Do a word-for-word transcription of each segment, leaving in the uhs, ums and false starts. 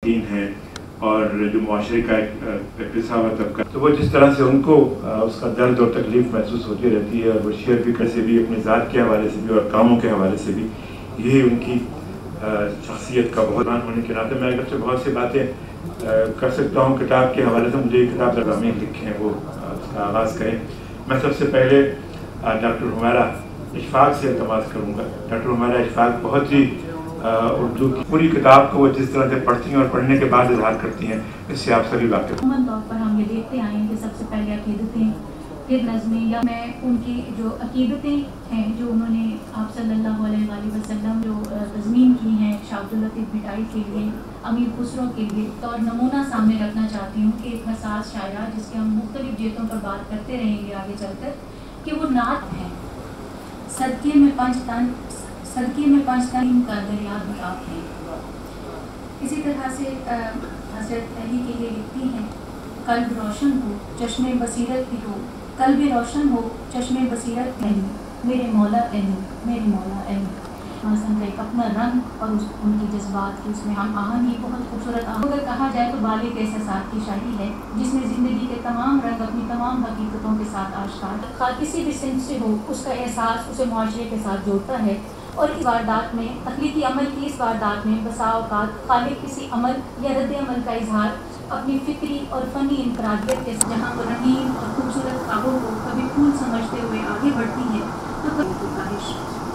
दीन हैं और जो मुआशरे का एक हिस्सा हुआ तबका, तो वो जिस तरह से उनको उसका दर्द और तकलीफ़ महसूस होती रहती है और वो शेयर भी कैसे भी अपने ज़ात के हवाले से भी और कामों के हवाले से भी, यही उनकी शख्सियत का बहुत मान होने के नाते मैं अगरचे बहुत सी बातें कर सकता हूँ किताब के हवाले से। मुझे किताब अमीर लिखे हैं वो उसका आगाज़ करें। मैं सबसे पहले डॉक्टर हुमैरा अशफाक से इल्तमास करूँगा। डॉक्टर हुमैरा अशफाक बहुत ही उर्दू की पूरी किताब को वो जिस तरह से पढ़ती हैं और पढ़ने के बाद इजहार करती हैं, इससे आप सभी वाकिफ। अमूमन तौर पर हम ये देखते आए हैं कि सबसे पहले अकीदतें, फिर नज़में, या मैं उनकी जो अकीदतें हैं जो उन्होंने आप सल्लल्लाहु अलैहि वसल्लम जो तज़मीन की हैं शाह लतीफ़ भिटाई के लिए, अमीर खुसरो के लिए, तो और नमूना सामने रखना चाहती हूँ कि एक हसास शायरा जिसके हम मुख्तलिफ जेतों पर बात करते रहेंगे आगे चलकर, कि वो नात है। सदके में पंच तन सदके में पंच तन का दरिया भी आप हैं। इसी तरह से हज़रत अली के लिए लिखती हैं, कल्ब रोशन हो चश्मे बसीरत भी हो, कल्ब रोशन हो चश्मे बसीरत भी, मेरे मौला अली मेरे मौला अली। हसन का एक अपना रंग और उस उनकी जज्बात की उसमें हम आहंगी बहुत खूबसूरत। अगर कहा जाए तो बालिग एहसास की शायरी है जिसमें ज़िंदगी के तमाम रंग अपनी तमाम हकीकतों के साथ आश्कार, किसी भी सिंध से हो उसका एहसास उसे मुआशरे के साथ जोड़ता है। और इस वारदात में, तख्लीकी अमल की इस वारदात में बसा औकात खालिक किसी अमल या रद्द अमल का इजहार अपनी फिक्री और फ़नी इनफरादियत के, जहाँ वो रंगीन और खूबसूरत ख्वाबों को कभी फूल समझते हुए आगे बढ़ती है तो कभी ख्वाहिश।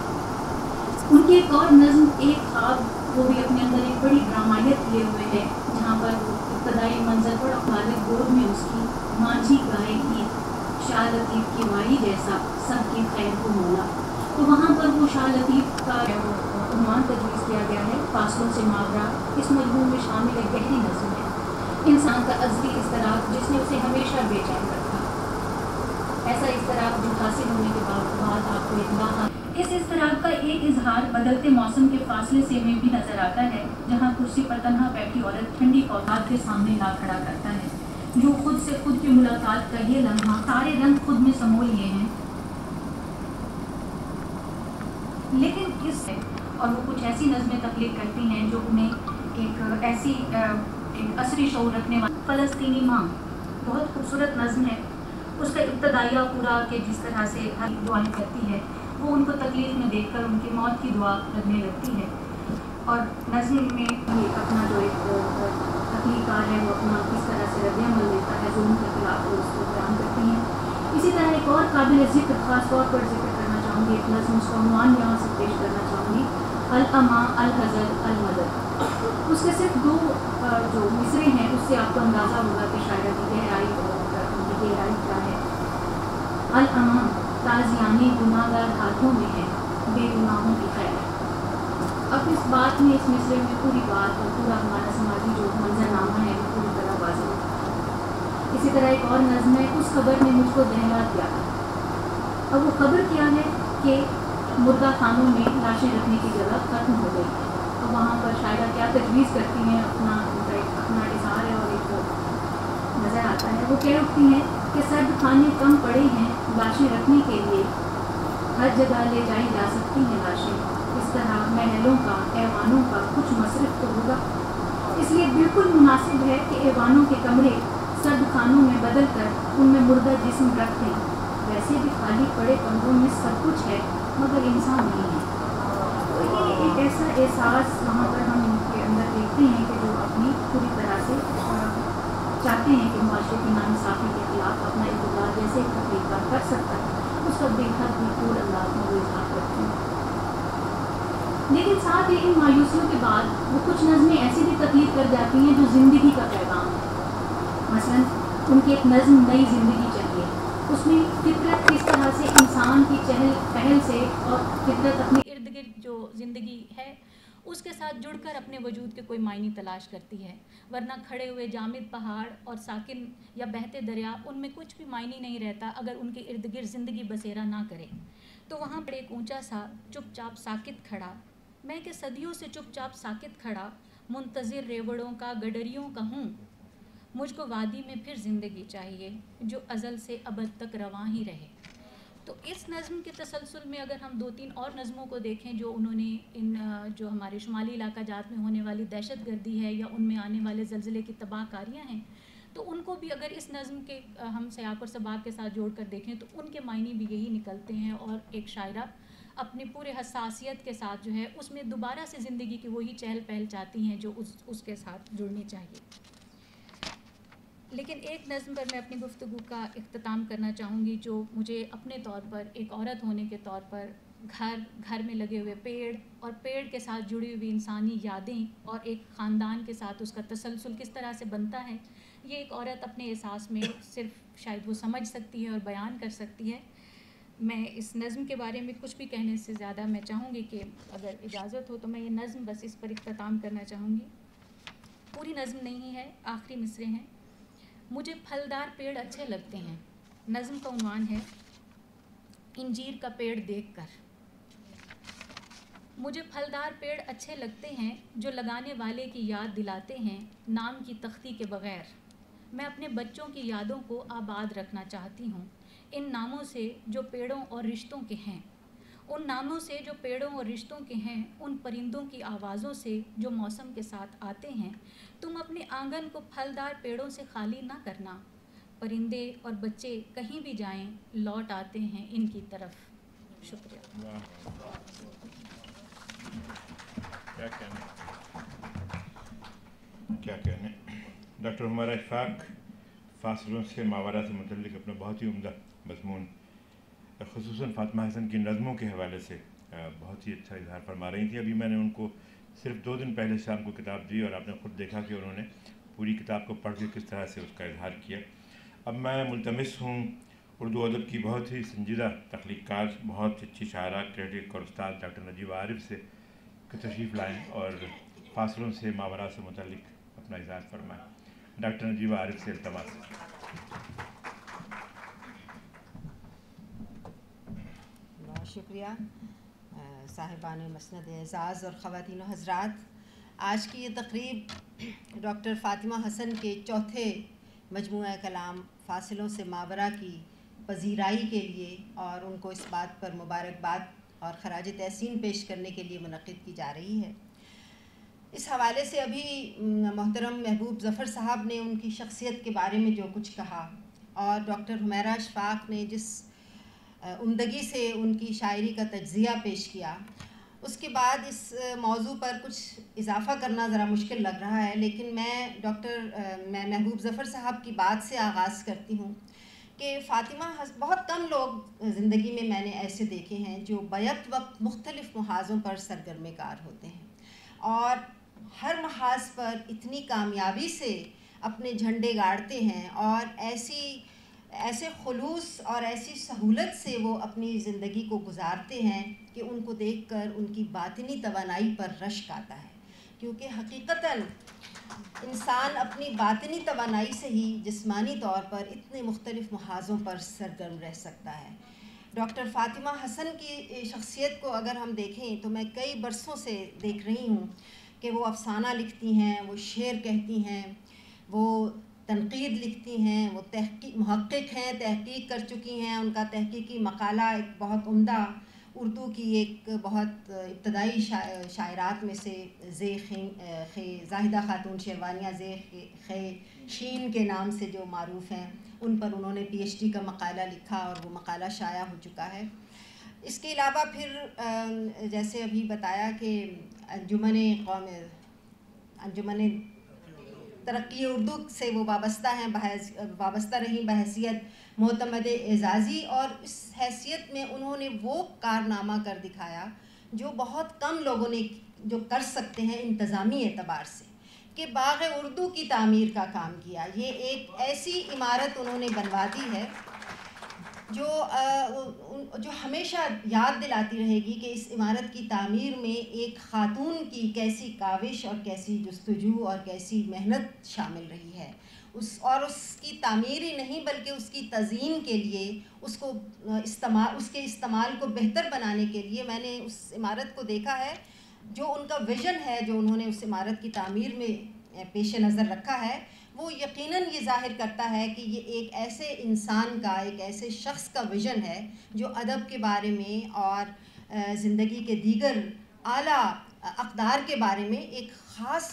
उनकी एक और नज़्म एक ख्वाब, वो भी अपने अंदर एक बड़ी ड्रामायत लिए हुए है, जहाँ पर इब्तदाई मंजर बड़ा खालिद गोद में उसकी मांझी गाएगी शाह लतीफ़ की वाई जैसा सबकी खैर को मोला। तो वहाँ पर वो शाह लतीफ़ का उन्वान तजवीज़ किया गया है, फासलों से मावरा। इस मजमून में शामिल एक गहरी नज़्म है, इंसान का अज़ली इज़्तिराब जिसने उसे हमेशा बेचैन रखा। ऐसा इज़्तिराब जो हासिल होने के बाद आपको एक बाहर, इस इज़्तिराब का एक इजहार बदलते मौसम के फासले से में भी नज़र आता है, जहाँ कुर्सी पर तन्हा बैठी औरत ठंडी औलाद के सामने ला खड़ा करता है, जो खुद से खुद की मुलाकात का ये लम्हा सारे रंग खुद में समो लिए हैं। लेकिन किस और वो कुछ ऐसी नज़में तख्लीक करती हैं जो उन्हें एक ऐसी एक असरी शऊर रखने वाली। फ़लस्तीनी माँ बहुत खूबसूरत नज़म है। उसका इब्तदाइया पूरा के जिस तरह से दुआएं करती है, वो उनको तकलीफ़ में देखकर उनकी मौत की दुआ लगने लगती है। और नज़म में ये अपना जो एक तख्लीकार है वो अपना किस तरह से रद्द-ए-अमल देता है जुल्म के खिलाफ, वो उसको बयान करती हैं। इसी तरह एक और काबिल ज़िक्र ख़ास तौर पर जिक्र करना चाहूँगी, एक नज़्म उसका उन्वान यहाँ से पेश करना चाहूँगी, अल अमा अल हज़र अल मदद। उसके सिर्फ दो जो मिसरे हैं उससे आपको अंदाज़ा होगा कि शायरा की गहराई और उनकी गहराई क्या है। अल अमा ताज़ियानी गुनाहगार हाथों में है बेगुनाहों की खैर। अब इस बात में, इस मिसरे में पूरी बात और पूरा हमारा समाजी जो मंजरनामा है वो पूरी तरह वाज़ेह है। इसी तरह एक और नज़्म है, उस खबर ने मुझको दहला दिया। अब वो खबर क्या है कि मुर्दा खानों में लाशें रखने की जगह ख़त्म हो गई। तो वहाँ पर शायरा क्या तजवीज़ करती हैं, अपना उनका एक अपना इज़हार है और एक नज़र आता है। वो कह उठती हैं कि सर्द खाने कम पड़े हैं लाशें रखने के लिए, हर जगह ले जाई जा सकती हैं लाशें। इस तरह महलों का, ऐवानों का कुछ मसरफ तो होगा, इसलिए बिल्कुल मुनासिब है कि ऐवानों के कमरे सर्द खानों में बदल कर उनमें मुर्दा जिस्म रख दें। वैसे भी खाली पड़े कमरों में सब कुछ है मगर इंसान नहीं है। तो ये एक ऐसा एहसास वहाँ पर हम उनके अंदर देखते हैं कि जो अपनी पूरी तरह से चाहते हैं कि मुआशरे की नाइंसाफ़ी के खिलाफ अपना इक़्तिदार जैसे एक तरीका कर सकता है, उसका बेहद भरपूर अंदाज में वो इज़हार करते हैं। लेकिन साथ ही इन मायूसियों के बाद वो कुछ नज़में ऐसी भी तकलीफ कर जाती हैं जो ज़िंदगी का पैगाम है। मसलन उनकी एक नज़म नई ज़िंदगी चाहिए, उसमें फितरत किस तरह से इंसान की चहल पहल से और फितरत अपने इर्द गिर्द जो ज़िंदगी है उसके साथ जुड़कर अपने वजूद के कोई मायने तलाश करती है, वरना खड़े हुए जामिद पहाड़ और साकिन या बहते दरिया, उनमें कुछ भी मायने नहीं रहता अगर उनके इर्द गिर्द ज़िंदगी बसेरा ना करे। तो वहाँ पर एक ऊंचा सा चुपचाप साकित खड़ा, मैं के सदियों से चुपचाप साकित खड़ा, मुंतज़िर रेवड़ों का गडरियों का हूँ, मुझको वादी में फिर ज़िंदगी चाहिए जो अज़ल से अबद तक रवां ही रहे। تو اس نظم کے تسلسل میں اگر ہم دو تین اور نظموں کو دیکھیں جو انہوں نے ان جو ہمارے شمالی علاقہ جات میں ہونے والی دہشت گردی ہے یا ان میں آنے والے زلزلے کی تباہ کاریاں ہیں، تو ان کو بھی اگر اس نظم کے ہم سیاق اور سباق کے ساتھ جوڑ کر دیکھیں تو ان کے معنی بھی یہی نکلتے ہیں، اور ایک شاعرہ اپنی پورے حساسیت کے ساتھ جو ہے اس میں دوبارہ سے زندگی کی وہی چہل پہل چاہتی ہیں جو اس اس کے ساتھ جڑنی چاہیے۔ لیکن ایک نظم پر میں اپنی گفتگو کا اختتام کرنا چاہوں گی جو مجھے اپنے طور پر ایک عورت ہونے کے طور پر گھر گھر میں لگے ہوئے پیڑ اور پیڑ کے ساتھ جڑی ہوئی انسانی یادیں اور ایک خاندان کے ساتھ اس کا تسلسل کس طرح سے بنتا ہے، یہ ایک عورت اپنے احساس میں صرف شاید وہ سمجھ سکتی ہے اور بیان کر سکتی ہے۔ میں اس نظم کے بارے میں کچھ بھی کہنے سے زیادہ میں چاہوں گی کہ اگر اجازت ہو تو میں یہ نظم بس اس پر اختتام کرنا چاہوں گی۔ پوری نظم نہیں ہے، آخری مصرے ہیں۔ مجھے پھلدار پیڑ اچھے لگتے ہیں، نظم کا عنوان ہے انجیر کا پیڑ دیکھ کر۔ مجھے پھلدار پیڑ اچھے لگتے ہیں جو لگانے والے کی یاد دلاتے ہیں نام کی تختی کے بغیر۔ میں اپنے بچوں کی یادوں کو آباد رکھنا چاہتی ہوں ان ناموں سے جو پیڑوں اور رشتوں کے ہیں، ان ناموں سے جو پیڑوں اور رشتوں کے ہیں، ان پرندوں کی آوازوں سے جو موسم کے ساتھ آتے ہیں۔ تم اپنے آنگن کو پھلدار پیڑوں سے خالی نہ کرنا، پرندے اور بچے کہیں بھی جائیں لوٹ آتے ہیں ان کی طرف۔ شکریہ۔ کیا کہنے کیا کہنے ڈاکٹر حمیرہ اشفاق فاصلوں سے ماورا سے متعلق اپنا بہت ہی عمدہ مضمون خصوصاً فاطمہ حسن کی نظموں کے حوالے سے بہت ہی اچھا اظہار فرما رہی تھی۔ ابھی میں نے ان کو صرف دو دن پہلے شام کو کتاب دی اور آپ نے خود دیکھا کہ انہوں نے پوری کتاب کو پڑھ کے کس طرح سے اس کا اظہار کیا۔ اب میں ملتمس ہوں اردو ادب کی بہت ہی سنجیدہ تخلیق کار، بہت اچھی شاعرہ، کریٹک اور استاد ڈاکٹر نجیبہ عارف سے کہ تشریف لائیں اور فاصلوں سے ماورا سے متعلق اپنا اظہار فرمائیں۔ ڈاکٹر نجیبہ عارف سے التماس۔ بہت شکریہ صاحبان مسند اعزاز اور خواتین و حضرات۔ آج کی یہ تقریب ڈاکٹر فاطمہ حسن کے چوتھے مجموعہ کلام فاصلوں سے ماورا کی پذیرائی کے لیے اور ان کو اس بات پر مبارکباد اور خراج تحسین پیش کرنے کے لیے منعقد کی جا رہی ہے۔ اس حوالے سے ابھی محترم محبوب ظفر صاحب نے ان کی شخصیت کے بارے میں جو کچھ کہا اور ڈاکٹر حمیرہ اشفاق نے جس عمدگی سے ان کی شاعری کا تجزیہ پیش کیا، اس کے بعد اس موضوع پر کچھ اضافہ کرنا ذرا مشکل لگ رہا ہے، لیکن میں ڈاکٹر میں محبوب ظفر صاحب کی بات سے آغاز کرتی ہوں کہ فاطمہ بہت کم لوگ زندگی میں میں نے ایسے دیکھے ہیں جو بیک وقت مختلف محاذوں پر سرگرم کار ہوتے ہیں اور ہر محاذ پر اتنی کامیابی سے اپنے جھنڈے گاڑتے ہیں اور ایسی ایسے خلوص اور ایسی سہولت سے وہ اپنی زندگی کو گزارتے ہیں کہ ان کو دیکھ کر ان کی باطنی توانائی پر رشک آتا ہے، کیونکہ حقیقتاً انسان اپنی باطنی توانائی سے ہی جسمانی طور پر اتنے مختلف محاذوں پر سرگرم رہ سکتا ہے۔ ڈاکٹر فاطمہ حسن کی شخصیت کو اگر ہم دیکھیں تو میں کئی برسوں سے دیکھ رہی ہوں کہ وہ افسانہ لکھتی ہیں، وہ شعر کہتی ہیں، وہ تنقید لکھتی ہیں، وہ تحقیق محقق ہیں، تحقیق کر چکی ہیں۔ ان کا تحقیقی مقالہ ایک بہت عمدہ اردو کی ایک بہت ابتدائی شاعرات میں سے زے خے زاہدہ خاتون شیروانیہ زے خے شین کے نام سے جو معروف ہیں، ان پر انہوں نے پی ایچ ڈی کا مقالہ لکھا اور وہ مقالہ شائع ہو چکا ہے۔ اس کے علاوہ پھر جیسے ابھی بتایا کہ انجمن قوم انجمن ترقی اردو سے وہ وابستہ ہیں، وابستہ رہیں بحیثیت معتمد اعزازی، اور اس حیثیت میں انہوں نے وہ کارنامہ کر دکھایا جو بہت کم لوگوں نے جو کر سکتے ہیں انتظامی اعتبار سے، کہ باغ اردو کی تعمیر کا کام کیا۔ یہ ایک ایسی عمارت انہوں نے بنوا دی ہے جو جو ہمیشہ یاد دلاتی رہے گی کہ اس عمارت کی تعمیر میں ایک خاتون کی کیسی کاوش اور کیسی جستجو اور کیسی محنت شامل رہی ہے، اس اور اس کی تعمیر ہی نہیں بلکہ اس کی تزئین کے لیے، اس کو استعمال اس کے استعمال کو بہتر بنانے کے لیے میں نے اس عمارت کو دیکھا ہے۔ جو ان کا ویژن ہے جو انہوں نے اس عمارت کی تعمیر میں پیش نظر رکھا ہے، وہ یقیناً یہ ظاہر کرتا ہے کہ یہ ایک ایسے انسان کا، ایک ایسے شخص کا ویژن ہے جو ادب کے بارے میں اور زندگی کے دیگر اعلیٰ اقدار کے بارے میں ایک خاص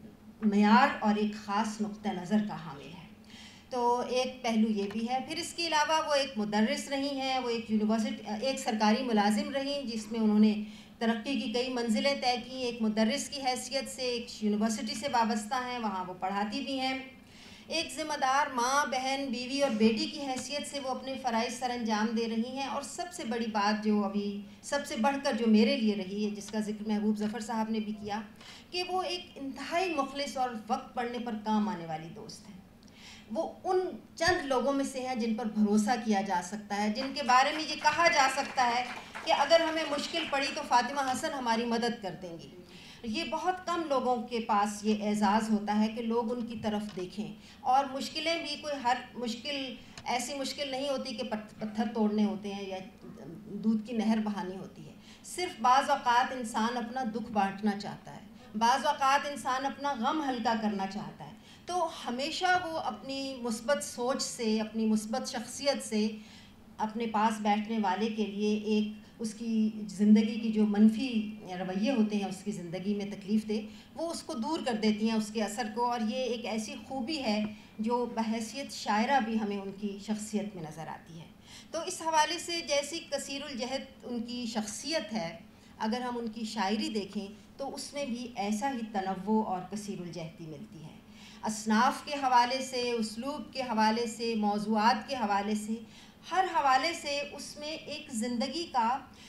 معیار اور ایک خاص نقطہ نظر کا حامل ہے۔ تو ایک پہلو یہ بھی ہے۔ پھر اس کے علاوہ وہ ایک مدرس رہی ہیں، وہ ایک یونیورسٹی ایک سرکاری ملازم رہیں جس میں انہوں نے ترقی کی کئی منزلیں طے کی۔ ایک مدرس کی حیثیت سے ایک یونیورسٹی سے وابستہ ہیں، وہاں وہ پڑھاتی بھی ہیں۔ ایک ذمہ دار ماں، بہن، بیوی اور بیٹی کی حیثیت سے وہ اپنے فرائض سر انجام دے رہی ہیں۔ اور سب سے بڑی بات جو ابھی سب سے بڑھ کر جو میرے لیے رہی ہے، جس کا ذکر محبوب ظفر صاحب نے بھی کیا، کہ وہ ایک انتہائی مخلص اور وقت پڑنے پر کام آنے والی دوست ہے۔ وہ ان چند لوگوں میں سے ہیں جن پر بھروسہ کیا جا سکتا ہے، جن کے بارے میں یہ کہا جا سکتا ہے کہ اگر ہمیں مشکل پڑی تو فاطمہ حسن ہماری مدد کر دیں گی۔ یہ بہت کم لوگوں کے پاس یہ اعزاز ہوتا ہے کہ لوگ ان کی طرف دیکھیں، اور مشکلیں بھی کوئی ہر مشکل ایسی مشکل نہیں ہوتی کہ پتھر توڑنے ہوتے ہیں یا دودھ کی نہر بہانی ہوتی ہے۔ صرف بعض اوقات انسان اپنا دکھ بانٹنا چاہتا ہے، بعض اوقات انسان اپنا غم ہلکا کرنا چاہتا ہے، تو ہمیشہ وہ اپنی مثبت سوچ سے، اپنی مثبت شخصیت سے اپنے پاس بیٹھنے والے کے لیے ایک اس کی زندگی کی جو منفی رویے ہوتے ہیں، اس کی زندگی میں تکلیف دے، وہ اس کو دور کر دیتی ہیں، اس کے اثر کو۔ اور یہ ایک ایسی خوبی ہے جو بحیثیت شاعرہ بھی ہمیں ان کی شخصیت میں نظر آتی ہے۔ تو اس حوالے سے جیسی کثیر الجہت ان کی شخصیت ہے، اگر ہم ان کی شاعری دیکھیں تو اس میں بھی ایسا ہی تنوع اور کثیر الجہتی ملتی ہے۔ اصناف کے حوالے سے، اسلوب کے حوالے سے، موضوعات کے حوالے سے، ہر حوالے سے اس میں ایک زندگی کا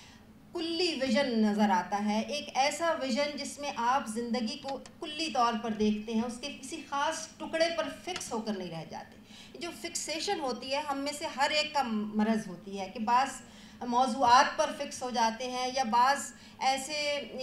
کلی ویژن نظر آتا ہے، ایک ایسا ویژن جس میں آپ زندگی کو کلی طور پر دیکھتے ہیں، اس کے کسی خاص ٹکڑے پر فکس ہو کر نہیں رہ جاتے۔ جو فکسیشن ہوتی ہے ہم میں سے ہر ایک کا مرض ہوتی ہے کہ بعض موضوعات پر فکس ہو جاتے ہیں، یا بعض ایسے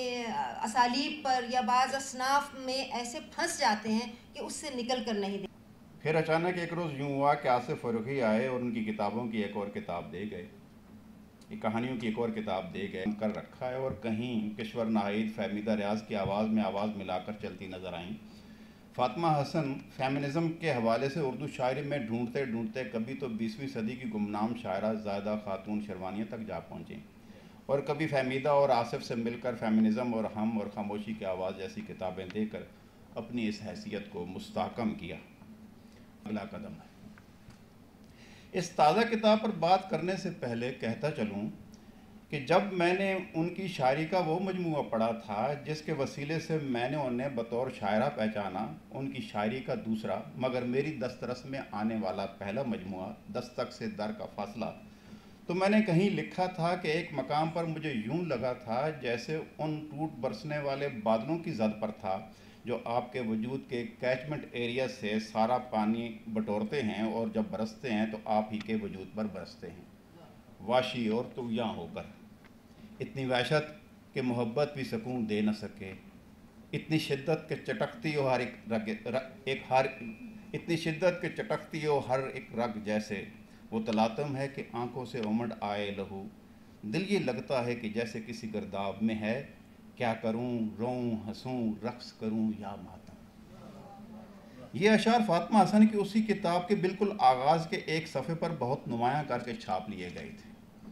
اسالیب پر یا بعض اصناف میں ایسے پھنس جاتے ہیں کہ اس سے نکل کر نہیں دے۔ پھر اچانک ایک روز یوں ہوا کہ آصف فروغی آئے اور ان کی کتابوں کی ایک اور کتاب دے گئے، یہ کہانیوں کی ایک اور کتاب دے گئے کر رکھا ہے، اور کہیں کشور ناہید فہمیدہ ریاض کی آواز میں آواز ملا کر چلتی نظر آئیں۔ فاطمہ حسن فیمنزم کے حوالے سے اردو شاعری میں ڈھونڈتے ڈھونڈتے کبھی تو بیسویں صدی کی گمنام شاعرہ زائدہ خاتون شروانیہ تک جا پہنچیں، اور کبھی فہمیدہ اور آصف سے مل کر فیمنزم اور ہم اور خاموشی کی آواز جیسی کتابیں دے کر اپنی اس حیثیت کو مستحکم کیا۔ اگلا قدم ہے۔ اس تازہ کتاب پر بات کرنے سے پہلے کہتا چلوں کہ جب میں نے ان کی شاعری کا وہ مجموعہ پڑھا تھا جس کے وسیلے سے میں نے انہیں بطور شاعرہ پہچانا، ان کی شاعری کا دوسرا مگر میری دسترس میں آنے والا پہلا مجموعہ دستک سے در کا فاصلہ، تو میں نے کہیں لکھا تھا کہ ایک مقام پر مجھے یوں لگا تھا جیسے ان ٹوٹ برسنے والے بادلوں کی زد پر تھا جو آپ کے وجود کے کیچمنٹ ایریا سے سارا پانی بٹورتے ہیں اور جب برستے ہیں تو آپ ہی کے وجود پر برستے ہیں، واشی اور طغیاں ہو کر، اتنی وحشت کہ محبت بھی سکون دے نہ سکے، اتنی شدت کہ چٹکتی ہو ہر ایک رگ ایک ہر اتنی شدت کہ چٹکتی ہو ہر ایک رگ جیسے وہ تلاطم ہے کہ آنکھوں سے امڈ آئے لہو، دل یہ لگتا ہے کہ جیسے کسی گرداب میں ہے، کیا کروں روں ہنسوں رقص کروں یا ماتم۔ یہ اشعار فاطمہ حسن کی اسی کتاب کے بالکل آغاز کے ایک صفحے پر بہت نمایاں کر کے چھاپ لیے گئے تھے،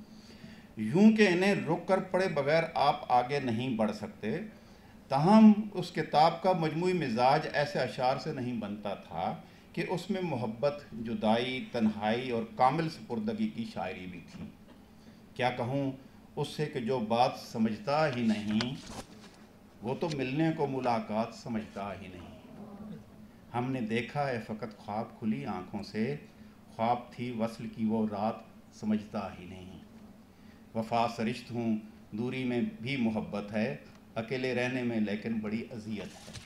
یوں کہ انہیں رک کر پڑھے بغیر آپ آگے نہیں بڑھ سکتے۔ تاہم اس کتاب کا مجموعی مزاج ایسے اشعار سے نہیں بنتا تھا کہ اس میں محبت، جدائی، تنہائی اور کامل سپردگی کی شاعری بھی تھی۔ کیا کہوں اس سے کہ جو بات سمجھتا ہی نہیں وہ تو ملنے کو ملاقات سمجھتا ہی نہیں۔ ہم نے دیکھا ہے فقط خواب کھلی آنکھوں سے، خواب تھی وصل کی وہ رات سمجھتا ہی نہیں۔ وفا سرشت ہوں دوری میں بھی محبت ہے، اکیلے رہنے میں لیکن بڑی اذیت ہے۔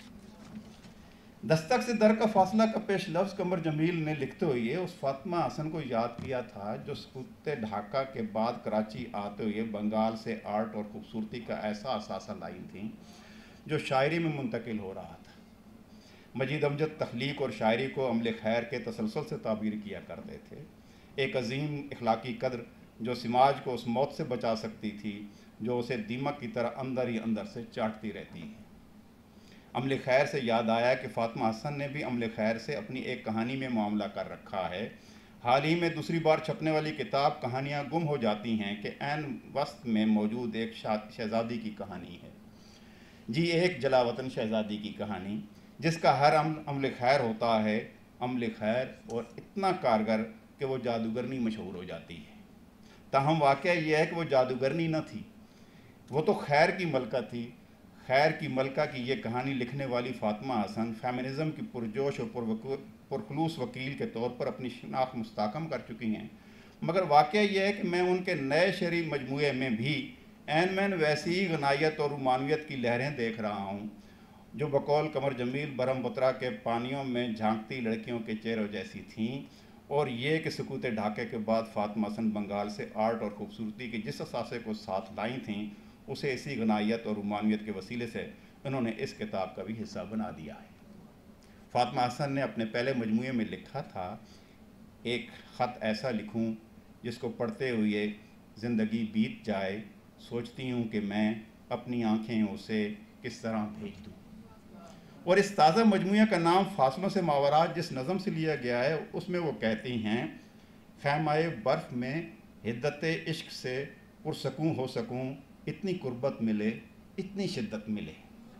دستک سے در کا فاصلہ کا پیش لفظ قمر جمیل نے لکھتے ہوئے اس فاطمہ حسن کو یاد کیا تھا جو سقوط ڈھاکہ کے بعد کراچی آتے ہوئے بنگال سے آرٹ اور خوبصورتی کا ایسا اثاثہ لائی تھیں جو شاعری میں منتقل ہو رہا تھا۔ مجید امجد تخلیق اور شاعری کو عمل خیر کے تسلسل سے تعبیر کیا کرتے تھے، ایک عظیم اخلاقی قدر جو سماج کو اس موت سے بچا سکتی تھی جو اسے دیمک کی طرح اندر ہی اندر سے چاٹتی رہتی ہے۔ عمل خیر سے یاد آیا کہ فاطمہ حسن نے بھی عمل خیر سے اپنی ایک کہانی میں معاملہ کر رکھا ہے۔ حال ہی میں دوسری بار چھپنے والی کتاب کہانیاں گم ہو جاتی ہیں کہ عین وسط میں موجود ایک شہزادی کی کہانی ہے، جی ایک جلا وطن شہزادی کی کہانی، جس کا ہر عمل عمل خیر ہوتا ہے، عمل خیر اور اتنا کارگر کہ وہ جادوگرنی مشہور ہو جاتی ہے۔ تاہم واقعہ یہ ہے کہ وہ جادوگرنی نہ تھی، وہ تو خیر کی ملکہ تھی۔ خیر کی ملکہ کی یہ کہانی لکھنے والی فاطمہ حسن فیمنزم کی پرجوش اور پرخلوص وکیل کے طور پر اپنی شناخت مستحکم کر چکی ہیں، مگر واقعہ یہ ہے کہ میں ان کے نئے شعری مجموعے میں بھی عین مین ویسی ہی غنائیت اور رومانویت کی لہریں دیکھ رہا ہوں جو بقول قمر جمیل برہم پترا کے پانیوں میں جھانکتی لڑکیوں کے چہروں جیسی تھیں، اور یہ کہ سکوت ڈھاکے کے بعد فاطمہ حسن بنگال سے آرٹ اور خوبصورتی کے جس اثاثے کو ساتھ لائی تھیں، اسے اسی غنائیت اور رومانویت کے وسیلے سے انہوں نے اس کتاب کا بھی حصہ بنا دیا ہے۔ فاطمہ حسن نے اپنے پہلے مجموعے میں لکھا تھا، ایک خط ایسا لکھوں جس کو پڑھتے ہوئے زندگی بیت جائے، سوچتی ہوں کہ میں اپنی آنکھیں اسے کس طرح بھیج دوں۔ اور اس تازہ مجموعہ کا نام فاصلوں سے ماورا جس نظم سے لیا گیا ہے، اس میں وہ کہتی ہیں، خیمۂ برف میں حدت عشق سے پرسکون ہو سکوں، اتنی قربت ملے اتنی شدت ملے۔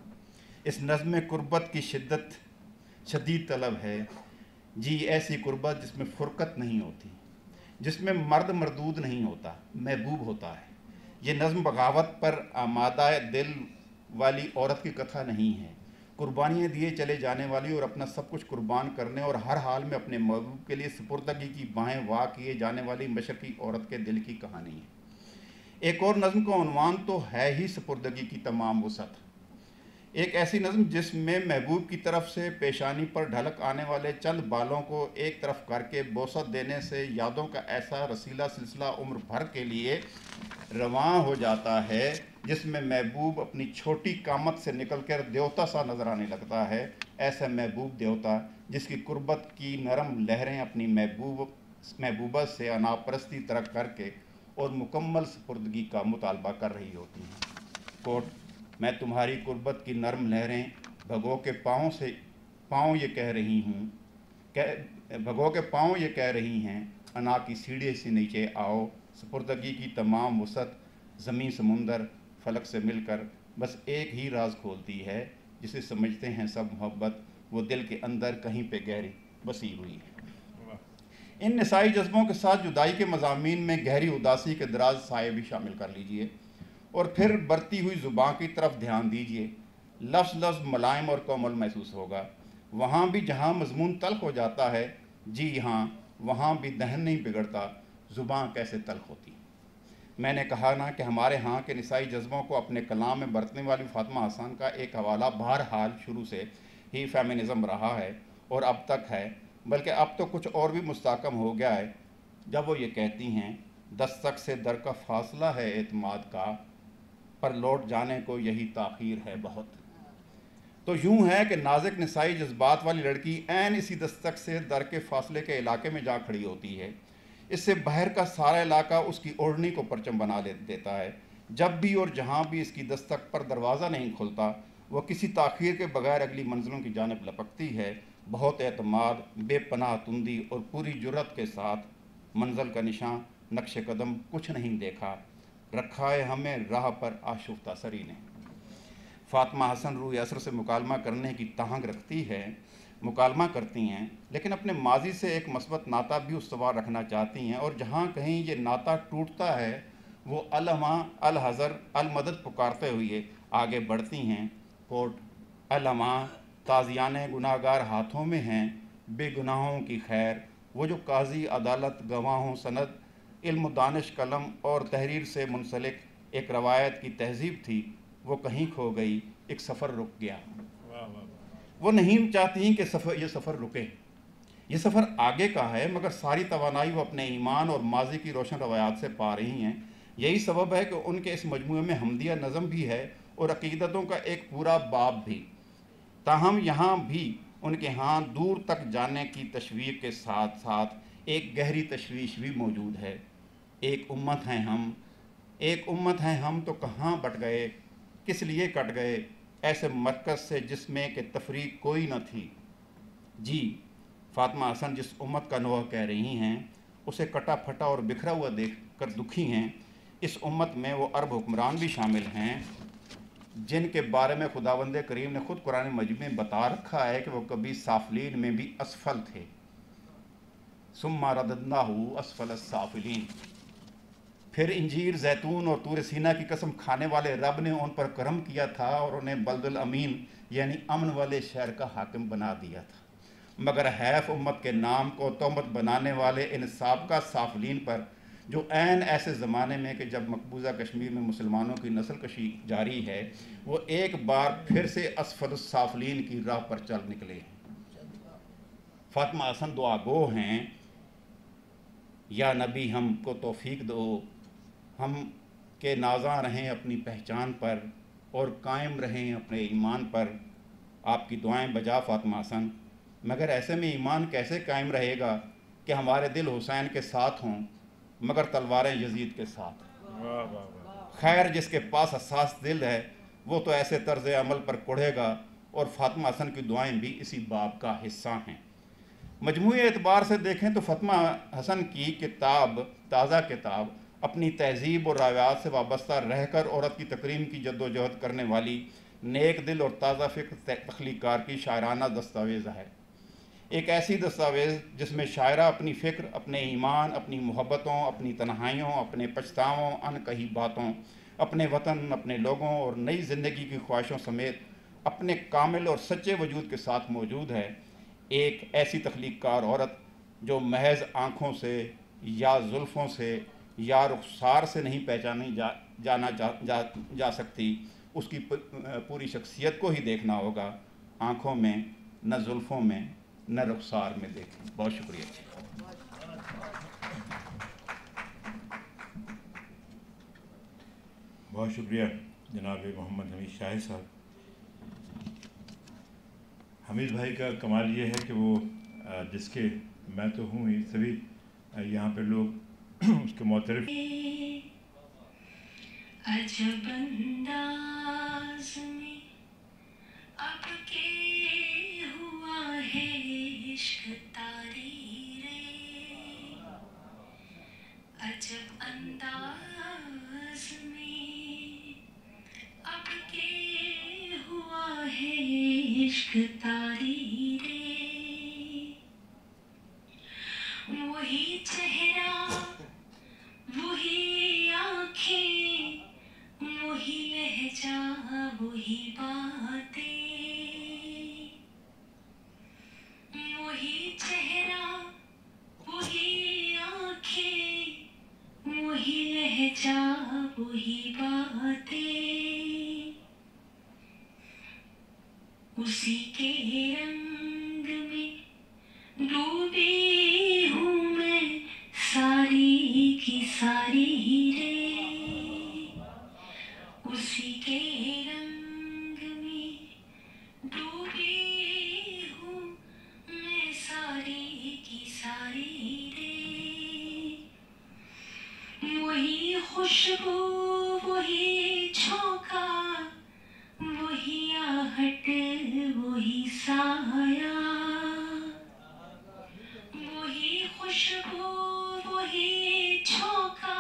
اس نظم قربت کی شدت شدید طلب ہے، جی ایسی قربت جس میں فرقت نہیں ہوتی، جس میں مرد مردود نہیں ہوتا، محبوب ہوتا ہے۔ یہ نظم بغاوت پر آمادہ دل والی عورت کی کتھا نہیں ہے، قربانیاں دیے چلے جانے والی اور اپنا سب کچھ قربان کرنے اور ہر حال میں اپنے محبوب کے لیے سپردگی کی باہیں وا کیے جانے والی مشرقی عورت کے دل کی کہانی ہے۔ ایک اور نظم کا عنوان تو ہے ہی سپردگی کی تمام وسعت، ایک ایسی نظم جس میں محبوب کی طرف سے پیشانی پر ڈھلک آنے والے چند بالوں کو ایک طرف کر کے بوسط دینے سے یادوں کا ایسا رسیلہ سلسلہ عمر بھر کے لیے رواں ہو جاتا ہے، جس میں محبوب اپنی چھوٹی قامت سے نکل کر دیوتا سا نظر آنے لگتا ہے، ایسا محبوب دیوتا جس کی قربت کی نرم لہریں اپنی محبوب محبوبہ سے انا پرستی ترک کر کے اور مکمل سپردگی کا مطالبہ کر رہی ہوتی ہیں۔ کوٹ، میں تمہاری قربت کی نرم لہریں بھگو کے پاؤں سے پاؤں یہ کہہ رہی ہوں بھگو کے پاؤں یہ کہہ رہی ہیں، انا کی سیڑھی سے نیچے آؤ، سپردگی کی تمام وسعت زمین سمندر فلک سے مل کر بس ایک ہی راز کھولتی ہے، جسے سمجھتے ہیں سب محبت، وہ دل کے اندر کہیں پہ گہری بسی ہوئی ہے۔ ان نسائی جذبوں کے ساتھ جدائی کے مضامین میں گہری اداسی کے دراز سائے بھی شامل کر لیجئے، اور پھر برتی ہوئی زبان کی طرف دھیان دیجئے، لفظ لفظ ملائم اور کومل محسوس ہوگا۔ وہاں بھی جہاں مضمون تلخ ہو جاتا ہے، جی ہاں وہاں بھی دہن نہیں بگڑتا، زبان کیسے تلخ ہوتی۔ میں نے کہا نا کہ ہمارے ہاں کے نسائی جذبوں کو اپنے کلام میں برتنے والی فاطمہ حسن کا ایک حوالہ بہرحال شروع سے ہی فیمنزم رہا ہے اور اب تک ہے، بلکہ اب تو کچھ اور بھی مستحکم ہو گیا ہے، جب وہ یہ کہتی ہیں، دستک سے در کا فاصلہ ہے اعتماد کا، پر لوٹ جانے کو یہی تاخیر ہے بہت۔ تو یوں ہے کہ نازک نسائی جذبات والی لڑکی عین اسی دستک سے در کے فاصلے کے علاقے میں جا کھڑی ہوتی ہے، اس سے باہر کا سارا علاقہ اس کی اوڑھنی کو پرچم بنا دیتا ہے۔ جب بھی اور جہاں بھی اس کی دستک پر دروازہ نہیں کھلتا، وہ کسی تاخیر کے بغیر اگلی منزلوں کی جانب لپکتی ہے، بہت اعتماد، بے پناہ تندی اور پوری جرت کے ساتھ۔ منزل کا نشان، نقش قدم کچھ نہیں دیکھا، رکھا ہے ہمیں راہ پر آشفتہ سری نے۔ فاطمہ حسن روح اثر سے مکالمہ کرنے کی تہنگ رکھتی ہے، مکالمہ کرتی ہیں، لیکن اپنے ماضی سے ایک مثبت ناطہ بھی استوار رکھنا چاہتی ہیں، اور جہاں کہیں یہ ناطہ ٹوٹتا ہے، وہ الہما الحذر المدد پکارتے ہوئے آگے بڑھتی ہیں۔ کوٹ، الہما تازیان گناہ گار ہاتھوں میں ہیں، بے گناہوں کی خیر، وہ جو قاضی عدالت گواہوں سند علم و دانش قلم اور تحریر سے منسلک ایک روایت کی تہذیب تھی، وہ کہیں کھو گئی، ایک سفر رک گیا۔ وہ نہیں چاہتی کہ سفر یہ سفر رکے، یہ سفر آگے کا ہے، مگر ساری توانائی وہ اپنے ایمان اور ماضی کی روشن روایات سے پا رہی ہیں۔ یہی سبب ہے کہ ان کے اس مجموعے میں حمدیہ نظم بھی ہے اور عقیدتوں کا ایک پورا باب بھی۔ تاہم یہاں بھی ان کے ہاں دور تک جانے کی تشویق کے ساتھ ساتھ ایک گہری تشویش بھی موجود ہے۔ ایک امت ہیں ہم، ایک امت ہیں ہم تو کہاں بٹ گئے، کس لیے کٹ گئے، ایسے مرکز سے جس میں کہ تفریق کوئی نہ تھی۔ جی فاطمہ حسن جس امت کا نوح کہہ رہی ہیں اسے کٹا پھٹا اور بکھرا ہوا دیکھ کر دکھی ہیں۔ اس امت میں وہ عرب حکمران بھی شامل ہیں جن کے بارے میں خداوند کریم نے خود قرآن مجید میں بتا رکھا ہے کہ وہ کبھی سافلین میں بھی اسفل تھے۔ ثم رددناہ اسفل السافلین۔ پھر انجیر، زیتون اور طور سینا کی قسم کھانے والے رب نے ان پر کرم کیا تھا اور انہیں بلد الامین یعنی امن والے شہر کا حاکم بنا دیا تھا، مگر حیف امت کے نام کو تہمت بنانے والے ان سابقہ سافلین پر جو عین ایسے زمانے میں کہ جب مقبوضہ کشمیر میں مسلمانوں کی نسل کشی جاری ہے وہ ایک بار پھر سے اسفل السافلین کی راہ پر چل نکلے ہیں۔ فاطمہ حسن دعا گو ہیں، یا نبی ہم کو توفیق دو ہم کے نازاں رہیں اپنی پہچان پر اور قائم رہیں اپنے ایمان پر۔ آپ کی دعائیں بجا فاطمہ حسن، مگر ایسے میں ایمان کیسے قائم رہے گا کہ ہمارے دل حسین کے ساتھ ہوں مگر تلواریں یزید کے ساتھ۔ خیر جس کے پاس حساس دل ہے وہ تو ایسے طرز عمل پر کڑھے گا، اور فاطمہ حسن کی دعائیں بھی اسی باب کا حصہ ہیں۔ مجموعی اعتبار سے دیکھیں تو فاطمہ حسن کی کتاب، تازہ کتاب، اپنی تہذیب اور روایات سے وابستہ رہ کر عورت کی تکریم کی جد و جہد کرنے والی نیک دل اور تازہ فکر تخلیق کار کی شاعرانہ دستاویز ہے۔ ایک ایسی دستاویز جس میں شاعرہ اپنی فکر، اپنے ایمان، اپنی محبتوں، اپنی تنہائیوں، اپنے پچھتاووں، ان کہی باتوں، اپنے وطن، اپنے لوگوں اور نئی زندگی کی خواہشوں سمیت اپنے کامل اور سچے وجود کے ساتھ موجود ہے۔ ایک ایسی تخلیق کار عورت جو محض آنکھوں سے یا زلفوں سے یا رخسار سے نہیں پہچانی جا جانا جا, جا, جا سکتی، اس کی پوری شخصیت کو ہی دیکھنا ہوگا، آنکھوں میں نہ زلفوں میں نہ رخسار میں دیکھیں۔ بہت شکریہ۔ بہت شکریہ جناب محمد حمید شاہد صاحب۔ حمید بھائی کا کمال یہ ہے کہ وہ جس کے میں تو ہوں ہی، سبھی یہاں پہ لوگ اس کے معترف۔ عجب انداز میں اب کے ہوا ہے عشق تاری رے، عجب انداز میں اب کے ہوا ہے عشق تاری رے، وہی چہرہ وہی آنکھیں وہی لہجہ وہی باتیں، وہی چہرہ وہی آنکھیں وہی لہجہ وہی باتیں، اسی کے رنگ میں ڈوبی ہوں میں ساری کی ساری رے، اسی کے رنگ میں ڈوبی ہوں میں ساری کی ساری رے، وہی خوشبو وہی جھونکا وہی آہٹ وہی سایہ، وہی خوشبو وہی جھونکا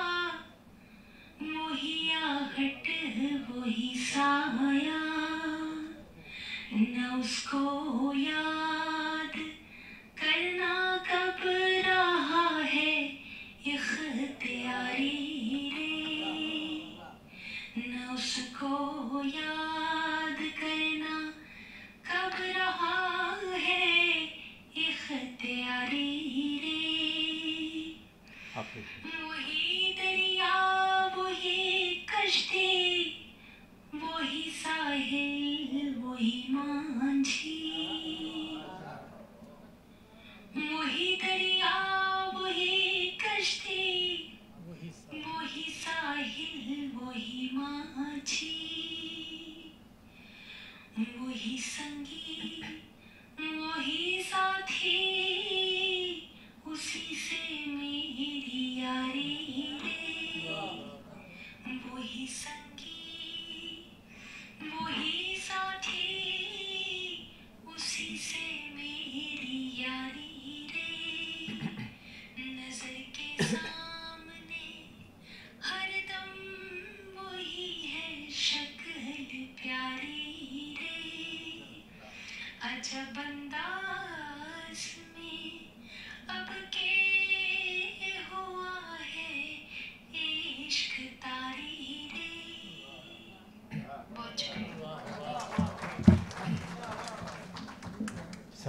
وہی آہٹ وہی سایہ، نہ اس کو یاد کرنا کب رہا ہے اختیاری رے، نہ اس کو یاد کرنا کب رہا ہے اختیاری رے، وہی دریا وہی کشتی وہی ساحل وہی مانجھی، وہی دریا وہی کشتی وہی ساحل وہی مانجھی، وہی سنگی وہی ساتھی اسی سے میری یاری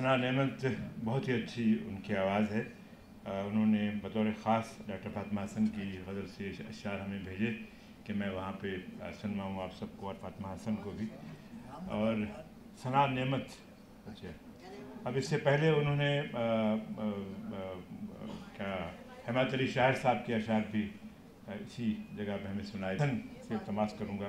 सना नेमत बहुत ही अच्छी उनकी आवाज़ है। उन्होंने बतौर ख़ास डॉक्टर फातिमा हसन की ग़ज़ल से अशआर हमें भेजे कि मैं वहाँ पे सुनवाऊँ आप सबको और फातिमा हसन को भी। और सना नेमत, अच्छा, अब इससे पहले उन्होंने आ, आ, आ, क्या हमेद अली शायर साहब के अशआर भी इसी जगह पे हमें सुनाए। से तमाश करूँगा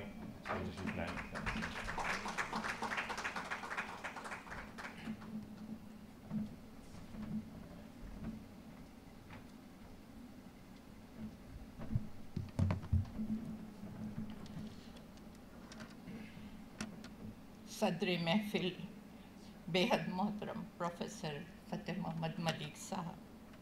सदर महफिल बेहद मोहतरम प्रोफेसर फतेह मोहम्मद मलिक साहब,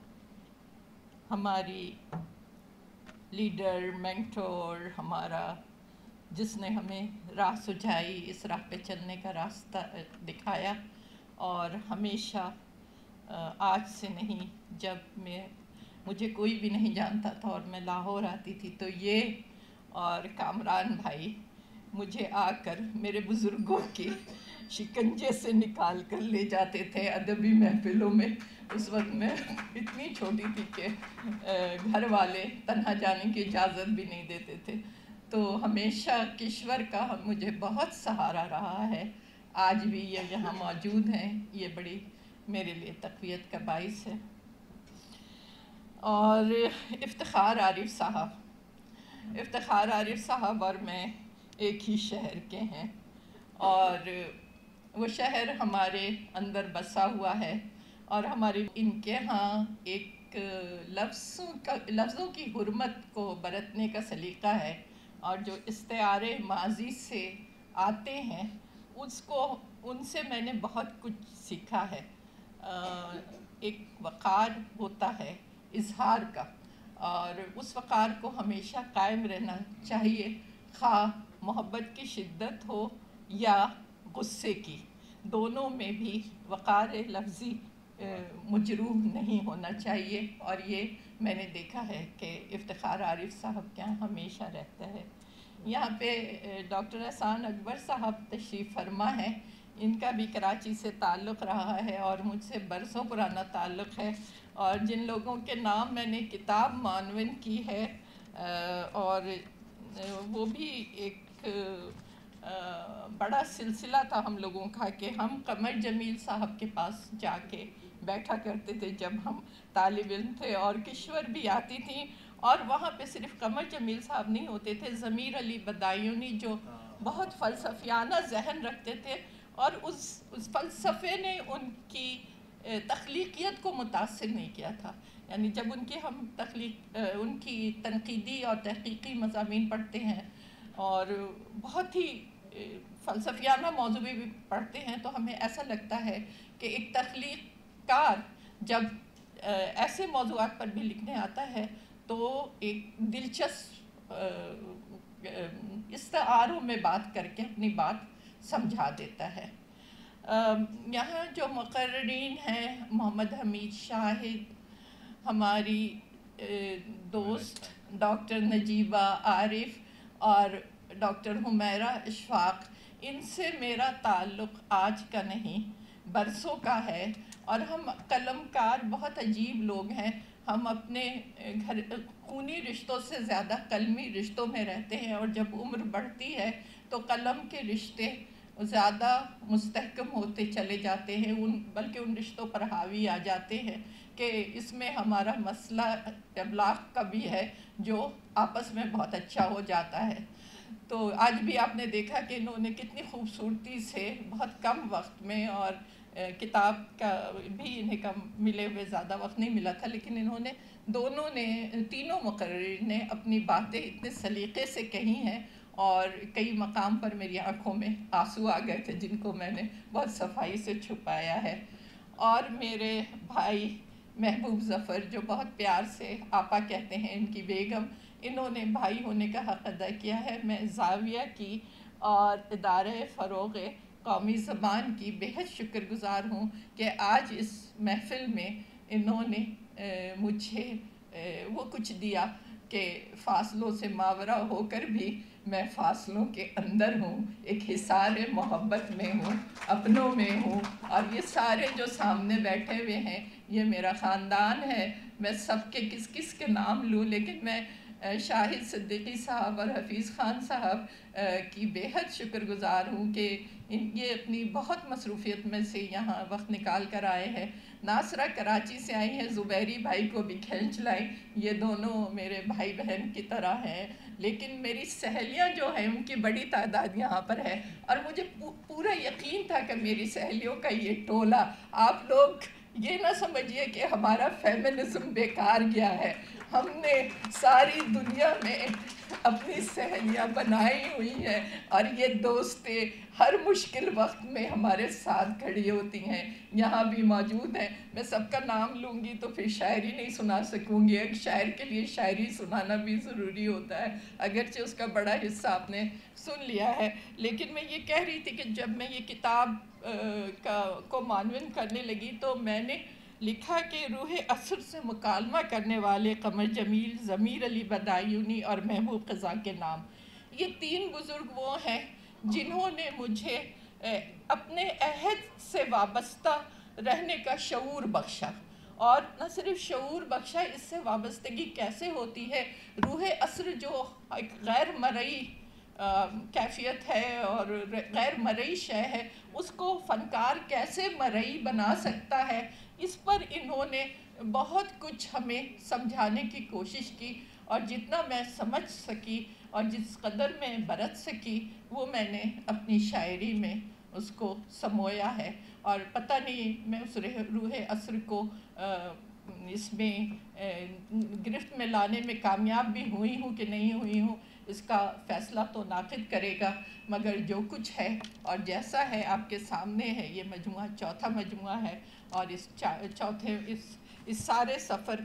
हमारी लीडर, मेंटोर, हमारा जिसने हमें राह सुझाई, इस राह पे चलने का रास्ता दिखाया, और हमेशा आज से नहीं, जब मैं मुझे कोई भी नहीं जानता था और मैं लाहौर आती थी तो ये और कामरान भाई मुझे आकर मेरे बुज़ुर्गों के शिकंजे से निकाल कर ले जाते थे अदबी महफिलों में। उस वक्त मैं इतनी छोटी थी कि घर वाले तन्हा जाने की इजाज़त भी नहीं देते थे। तो हमेशा किश्वर का मुझे बहुत सहारा रहा है। आज भी ये यहाँ मौजूद हैं, ये बड़ी मेरे लिए तक़वियत का बाइस है। और इफ्तिखार आरिफ साहब, इफ्तिखार आरिफ साहब और मैं एक ही शहर के हैं, और वो शहर हमारे अंदर बसा हुआ है, और हमारे इनके यहाँ एक लफ्ज़ों का लफ्ज़ों की हुर्मत को बरतने का सलीक़ा है, और जो इस्तिआरे माजी से आते हैं उसको उनसे मैंने बहुत कुछ सीखा है। एक वक़ार होता है इजहार का, और उस वक़ार को हमेशा कायम रहना चाहिए, खा मोहब्बत की शिद्दत हो या गुस्से की, दोनों में भी वक़ार लफ्ज़ी मुजरूह नहीं होना चाहिए। और ये मैंने देखा है कि इफ्तिखार आरिफ साहब क्या हमेशा रहता है। यहाँ पे डॉक्टर हसन अकबर साहब तशरीफ़ फरमा है, इनका भी कराची से ताल्लुक़ रहा है और मुझसे बरसों पुराना ताल्लुक़ है, और जिन लोगों के नाम मैंने किताब मानवन की है, और वो भी एक बड़ा सिलसिला था हम लोगों का कि हम कमर जमील साहब के पास जाके बैठा करते थे जब हम तालिब इल्म थे, और किश्वर भी आती थी, और वहाँ पे सिर्फ कमर जमील साहब नहीं होते थे, ज़मीर अली बदायूनी जो बहुत फ़लसफ़ियाना जहन रखते थे, और उस उस फ़लसफ़े ने उनकी तख्लीक़ियत को मुतासिर नहीं किया था। यानी जब उनकी हम तख्लीक उनकी तनक़ीदी और तहक़ीक़ी मज़ामीन पढ़ते हैं और बहुत ही फ़लसफ़ियाना मौज़ू भी पढ़ते हैं, तो हमें ऐसा लगता है कि एक तख्लीक़कार जब ऐसे मौज़ूआत पर भी लिखने आता है तो एक दिलचस्प इस्तारों में बात करके अपनी बात समझा देता है। यहाँ जो मुक़र्रिरीन हैं, मोहम्मद हमीद, शाहिद, हमारी दोस्त डॉक्टर नजीबा, आरिफ और डॉक्टर हुमैरा अशफाक, इनसे मेरा ताल्लुक़ आज का नहीं बरसों का है, और हम कलमकार बहुत अजीब लोग हैं। हम अपने घर खूनी रिश्तों से ज़्यादा कलमी रिश्तों में रहते हैं, और जब उम्र बढ़ती है तो कलम के रिश्ते ज़्यादा मुस्तहकम होते चले जाते हैं, उन बल्कि उन रिश्तों पर हावी आ जाते हैं कि इसमें हमारा मसला इब्लाग़ का भी है जो आपस में बहुत अच्छा हो जाता है। तो आज भी आपने देखा कि इन्होंने कितनी खूबसूरती से बहुत कम वक्त में, और किताब का भी इन्हें कम मिले हुए ज़्यादा वक्त नहीं मिला था, लेकिन इन्होंने दोनों ने तीनों मुक़र्रिरीन ने अपनी बातें इतने सलीक़े से कही हैं, और कई मकाम पर मेरी आँखों में आंसू आ गए थे जिनको मैंने बहुत सफाई से छुपाया है। और मेरे भाई महबूब ज़फ़र जो बहुत प्यार से आपा कहते हैं, इनकी बेगम, इन्होंने भाई होने का हक़ अदा किया है। मैं ज़ाविया की और इदारे फ़रोग़ कौमी ज़बान की बेहद शुक्रगुज़ार हूँ कि आज इस महफ़िल में इन्होंने मुझे वो कुछ दिया کہ فاصلوں سے ماورا ہو کر بھی میں فاصلوں کے اندر ہوں، ایک حصار محبت میں ہوں، اپنوں میں ہوں، اور یہ سارے جو سامنے بیٹھے ہوئے ہیں یہ میرا خاندان ہے۔ میں سب کے کس کس کے نام لوں، لیکن میں شاہد صدیقی صاحب اور حفیظ خان صاحب کی بے حد شکر گزار ہوں کہ یہ اپنی بہت مصروفیت میں سے یہاں وقت نکال کر آئے ہیں۔ ناصرہ کراچی سے آئی ہیں، زبیری بھائی کو بھی کھینچ لائیں، یہ دونوں میرے بھائی بہن کی طرح ہیں، لیکن میری سہیلیاں جو ہیں ان کی بڑی تعداد یہاں پر ہے، اور مجھے پورا یقین تھا کہ میری سہیلیوں کا یہ ٹولہ، آپ لوگ یہ نہ سمجھیے کہ ہمارا فیمنزم بیکار گیا ہے، ہم نے ساری دنیا میں اپنی سہیلیاں بنائی ہوئی ہیں، اور یہ دوستیں ہر مشکل وقت میں ہمارے ساتھ کھڑی ہوتی ہیں، یہاں بھی موجود ہیں۔ میں سب کا نام لوں گی تو پھر شاعری نہیں سنا سکوں گی، ایک شاعر کے لیے شاعری سنانا بھی ضروری ہوتا ہے، اگرچہ اس کا بڑا حصہ آپ نے سن لیا ہے۔ لیکن میں یہ کہہ رہی تھی کہ جب میں یہ کتاب کا کو معنون کرنے لگی تو میں نے لکھا کہ روح عصر سے مکالمہ کرنے والے قمر جمیل، ضمیر علی بدایونی اور محبوب قضا کے نام، یہ تین بزرگ وہ ہیں جنہوں نے مجھے اپنے عہد سے وابستہ رہنے کا شعور بخشا، اور نہ صرف شعور بخشا، اس سے وابستگی کیسے ہوتی ہے۔ روح عصر جو ایک غیر مرئی کیفیت ہے اور غیر مرئی شے ہے، اس کو فنکار کیسے مرئی بنا سکتا ہے، اس پر انہوں نے بہت کچھ ہمیں سمجھانے کی کوشش کی، اور جتنا میں سمجھ سکی اور جس قدر میں برت سکی وہ میں نے اپنی شاعری میں اس کو سمویا ہے، اور پتہ نہیں میں اس روح عصر کو اس میں گرفت میں لانے میں کامیاب بھی ہوئی ہوں کہ نہیں ہوئی ہوں، اس کا فیصلہ تو ناقد کرے گا، مگر جو کچھ ہے اور جیسا ہے آپ کے سامنے ہے۔ یہ مجموعہ چوتھا مجموعہ ہے، اور اس چوتھے اس اس سارے سفر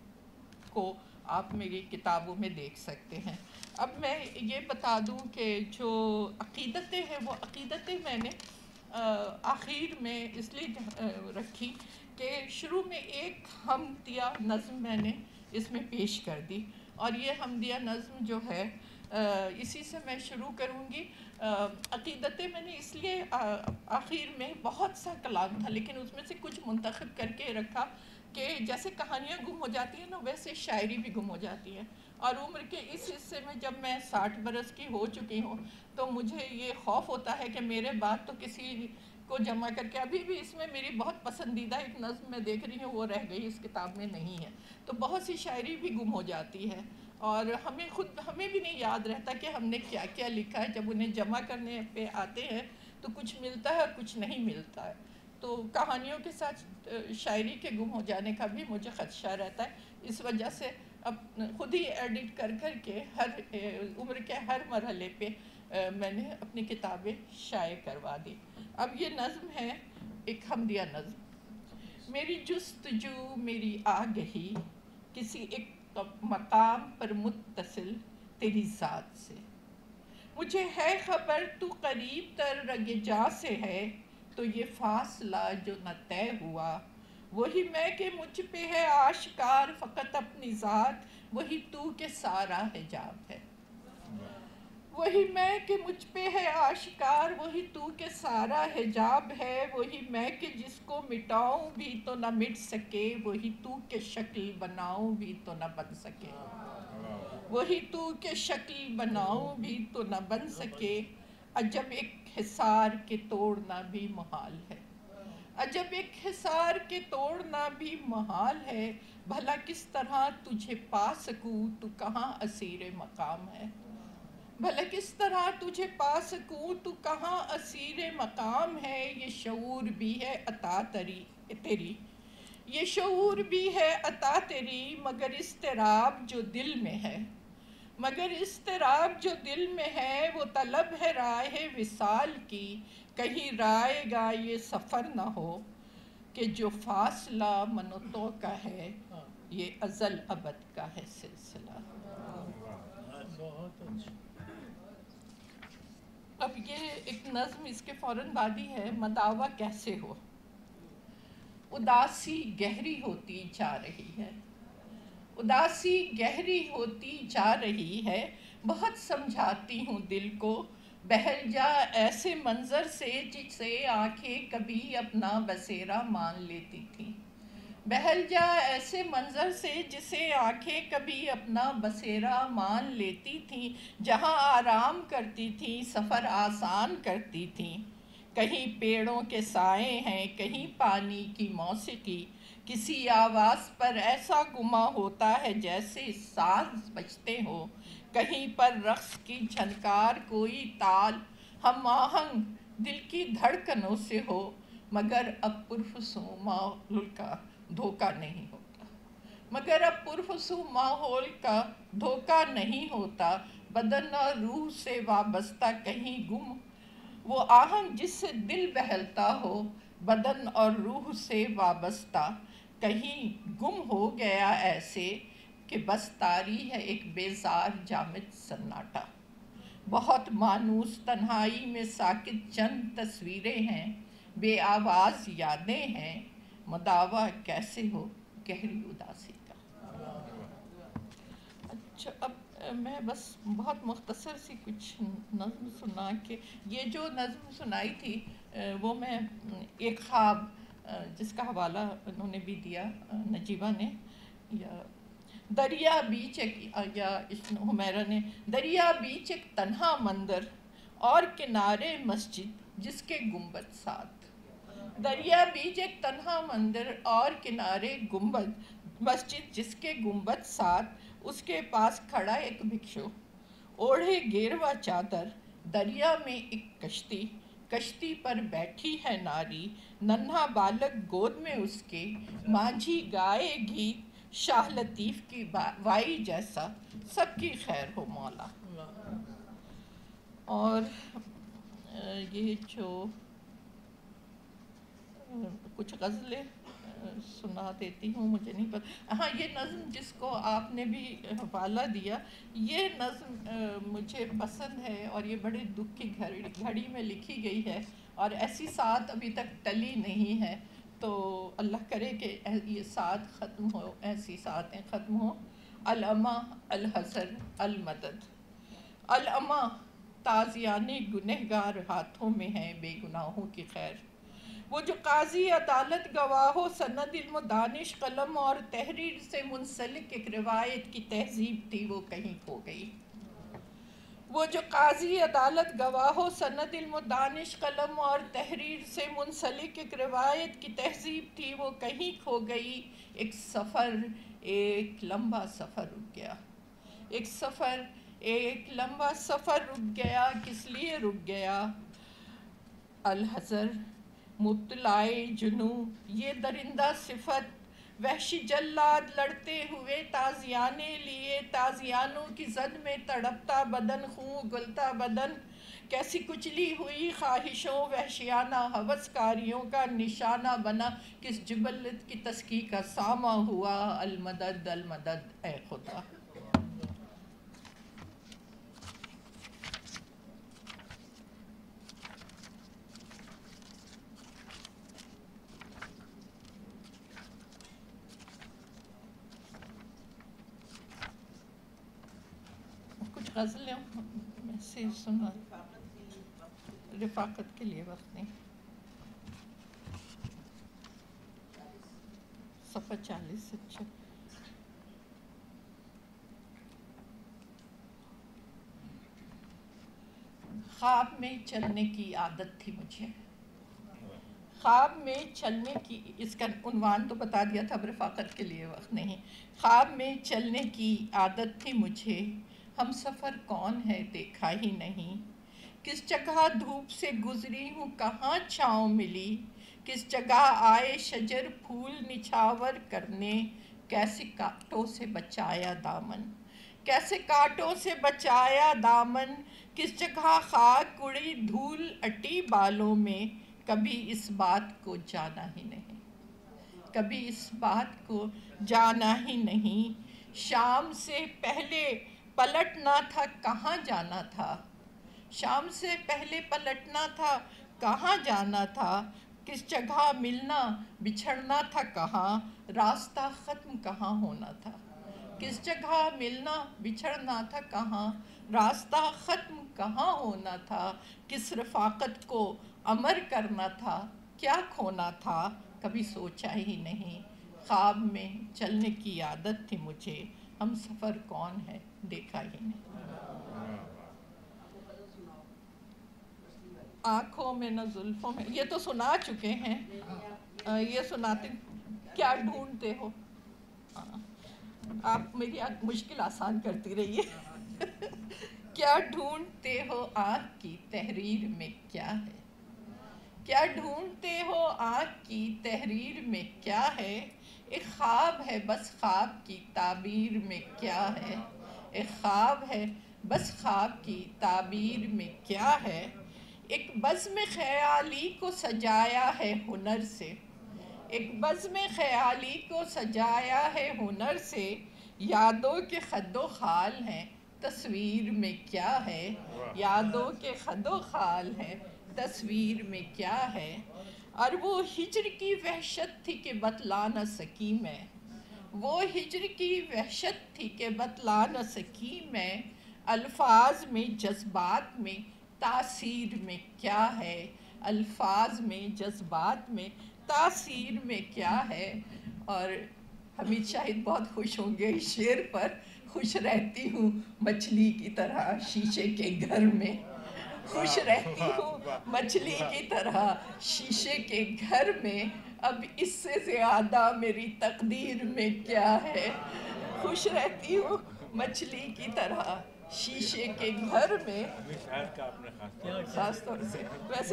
کو آپ میری کتابوں میں دیکھ سکتے ہیں۔ اب میں یہ بتا دوں کہ جو عقیدتیں ہیں وہ عقیدتیں میں نے آخر میں اس لیے رکھی کہ شروع میں ایک حمدیہ نظم میں نے اس میں پیش کر دی، اور یہ حمدیہ نظم جو ہے اسی سے میں شروع کروں گی۔ عقیدتیں میں نے اس لیے آخر میں بہت سا کلام تھا لیکن اس میں سے کچھ منتخب کر کے رکھا کہ جیسے کہانیاں گم ہو جاتی ہیں نا، ویسے شاعری بھی گم ہو جاتی ہے، اور عمر کے اس حصے میں جب میں ساٹھ برس کی ہو چکی ہوں تو مجھے یہ خوف ہوتا ہے کہ میرے بعد تو کسی کو جمع کر کے، ابھی بھی اس میں میری بہت پسندیدہ ایک نظم میں دیکھ رہی ہوں وہ رہ گئی، اس کتاب میں نہیں ہے، تو بہت سی شاعری بھی گم ہو جاتی ہے، اور ہمیں خود ہمیں بھی نہیں یاد رہتا کہ ہم نے کیا کیا لکھا ہے، جب انہیں جمع کرنے پہ آتے ہیں تو کچھ ملتا ہے اور کچھ نہیں ملتا ہے۔ تو کہانیوں کے ساتھ شاعری کے گم ہو جانے کا بھی مجھے خدشہ رہتا ہے، اس وجہ سے اب خود ہی ایڈٹ کر کر کے ہر عمر کے ہر مرحلے پہ میں نے اپنی کتابیں شائع کروا دی۔ اب یہ نظم ہے ایک حمدیہ نظم۔ میری جستجو میری آگہی کسی ایک مقام پر متصل تیری ذات سے، مجھے ہے خبر تو قریب تر رگ جا سے ہے، تو یہ فاصلہ جو نہ طے ہوا وہی میں کہ مجھ پہ ہے آشکار فقط اپنی ذات، وہی تو کہ سارا حجاب ہے، وہی میں کہ مجھ پہ ہے آشکار وہی تو کہ سارا حجاب ہے، وہی میں کہ جس کو مٹاؤں بھی تو نہ مٹ سکے، وہی تو کہ شکل بناؤں بھی تو نہ بن سکے، وہی تو کہ شکل بناؤں بھی تو نہ بن سکے، عجب ایک حصار کے توڑنا بھی محال ہے، عجب ایک حصار کے توڑنا بھی محال ہے، بھلا کس طرح تجھے پا سکوں تو کہاں اسیر مقام ہے، بھلا کس طرح تجھے پا سکوں تو کہاں اسیر مقام ہے، یہ شعور بھی ہے عطا تری تیری یہ شعور بھی ہے عطا تیری، مگر اضطراب جو دل میں ہے مگر اضطراب جو دل میں ہے، وہ طلب ہے راہ وصال کی، کہیں رائے گا یہ سفر نہ ہو کہ جو فاصلہ من و تو کا ہے یہ ازل ابد کا ہے سلسلہ۔ اب یہ ایک نظم اس کے فوراً بعد ہی ہے، مداوا کیسے ہو، اداسی گہری ہوتی جا رہی ہے، اداسی گہری ہوتی جا رہی ہے، بہت سمجھاتی ہوں دل کو، بہل جا ایسے منظر سے جسے آنکھیں کبھی اپنا بسیرا مان لیتی تھیں، بہل جا ایسے منظر سے جسے آنکھیں کبھی اپنا بسیرا مان لیتی تھیں، جہاں آرام کرتی تھیں، سفر آسان کرتی تھیں، کہیں پیڑوں کے سائے ہیں، کہیں پانی کی موسیقی، کسی آواز پر ایسا گما ہوتا ہے جیسے ساز بجتے ہو، کہیں پر رقص کی جھنکار، کوئی تال ہم آہنگ دل کی دھڑکنوں سے ہو، مگر اب پرفسوں ماحول کا دھوکہ نہیں ہوتا، مگر اب پرفسوں ماحول کا دھوکہ نہیں ہوتا، بدن اور روح سے وابستہ کہیں گم وہ آہنگ جس سے دل بہلتا ہو، بدن اور روح سے وابستہ کہیں گم ہو گیا ایسے کہ بس طاری ہے ایک بیزار جامد سناٹا، بہت مانوس تنہائی میں ساکت چند تصویریں ہیں، بے آواز یادیں ہیں، مداوا کیسے ہو گہری اداسی کا۔ اچھا، اب میں بس بہت مختصر سی کچھ نظم سنا کے، یہ جو نظم سنائی تھی وہ میں ایک خواب جس کا حوالہ انہوں نے بھی دیا نجیبہ نے، یا دریا بیچ ایک، یا حمیرہ نے، دریا بیچ ایک تنہا مندر اور کنارے مسجد جس کے گنبد سات، دریا بیچ ایک تنہا مندر اور کنارے گنبد مسجد جس کے گنبد سات، اس کے پاس کھڑا ایک بھکشو اوڑھے گیروا چادر، دریا میں ایک کشتی، کشتی پر بیٹھی ہے ناری، ننھا بالک گود میں اس کے، ماجھی گائے گیت شاہ لطیف کی وائی جیسا، سب کی خیر ہو مولا۔ اور یہ جو کچھ غزلیں سنا دیتی ہوں، مجھے نہیں پتا، ہاں یہ نظم جس کو آپ نے بھی حوالہ دیا، یہ نظم مجھے پسند ہے اور یہ بڑے دکھ کی گھڑی گھڑی میں لکھی گئی ہے، اور ایسی سات ابھی تک ٹلی نہیں ہے، تو اللہ کرے کہ یہ سات ختم ہو، ایسی ساتیں ختم ہو۔ العما الحسر المدد، العما تازیانے گنہگار ہاتھوں میں ہے بے گناہوں کی خیر، وہ جو قاضی عدالت گواہ و سند علم و دانش قلم اور تحریر سے منسلک ایک روایت کی تہذیب تھی وہ کہیں کھو گئی، وہ جو قاضی عدالت گواہ و سند علم و دانش قلم اور تحریر سے منسلک ایک روایت کی تہذیب تھی وہ کہیں کھو گئی، ایک سفر ایک لمبا سفر رک گیا، ایک سفر ایک لمبا سفر رک گیا، کس لیے رک گیا؟ الحذر مبتلائے جنوں یہ درندہ صفت، وحشی جلاد لڑتے ہوئے تازیانے لیے، تازیانوں کی زد میں تڑپتا بدن، خون گلتا بدن، کیسی کچلی ہوئی خواہشوں وحشیانہ ہوس کاریوں کا نشانہ بنا، کس جبلت کی تسکی کا سامہ ہوا، المدد المدد اے خدا۔ غزلیں میں سے سنا، رفاقت کے لیے وقت نہیں، صفحہ چالیس۔ اچھا، خواب میں چلنے کی عادت تھی مجھے، خواب میں چلنے کی، اس کا عنوان تو بتا دیا تھا، اب رفاقت کے لیے وقت نہیں، خواب میں چلنے کی عادت تھی مجھے، ہم سفر کون ہے دیکھا ہی نہیں، کس جگہ دھوپ سے گزری ہوں کہاں چھاؤں ملی، کس جگہ آئے شجر پھول نچھاور کرنے، کیسے کانٹوں سے بچایا دامن، کیسے کانٹوں سے بچایا دامن، کس جگہ خاک اڑی دھول اٹی بالوں میں، کبھی اس بات کو جانا ہی نہیں، کبھی اس بات کو جانا ہی نہیں، شام سے پہلے پلٹنا تھا کہاں جانا تھا، شام سے پہلے پلٹنا تھا کہاں جانا تھا، کس جگہ ملنا بچھڑنا تھا کہاں، راستہ ختم کہاں ہونا تھا، کس جگہ ملنا بچھڑنا تھا کہاں، راستہ ختم کہاں ہونا تھا، کس رفاقت کو امر کرنا تھا، کیا کھونا تھا کبھی سوچا ہی نہیں، خواب میں چلنے کی عادت تھی مجھے، ہم سفر کون ہے دیکھا ہی نہیں۔ آنکھوں میں نہ زلفوں میں، یہ تو سنا چکے ہیں، یہ سناتے کیا ڈھونڈتے ہو، آپ میری مشکل آسان کرتی رہیے۔ کیا ڈھونڈتے ہو آنکھ کی تحریر میں کیا ہے، کیا ڈھونڈتے ہو آنکھ کی تحریر میں کیا ہے، ایک خواب ہے بس خواب کی تعبیر میں کیا ہے، ایک خواب ہے بس خواب کی تعبیر میں کیا ہے، ایک بزم خیالی کو سجایا ہے ہنر سے، ایک بزم خیالی کو سجایا ہے ہنر سے، یادوں کے خد و خال ہیں تصویر میں کیا ہے، یادوں کے خد و خال ہیں تصویر میں کیا ہے، اور وہ ہجر کی وحشت تھی کہ بتلا نہ سکی میں، وہ ہجر کی وحشت تھی کہ بتلا نہ سکی میں، الفاظ میں جذبات میں تاثیر میں کیا ہے، الفاظ میں جذبات میں تاثیر میں کیا ہے۔ اور حمید شاہد بہت خوش ہوں گے اس شعر پر، خوش رہتی ہوں مچھلی کی طرح شیشے کے گھر میں، خوش رہتی ہوں مچھلی کی طرح شیشے کے گھر میں، اب اس سے زیادہ میری تقدیر میں کیا ہے، خوش رہتی ہوں مچھلی کی طرح شیشے کے گھر میں۔ خاص طور سے ویسے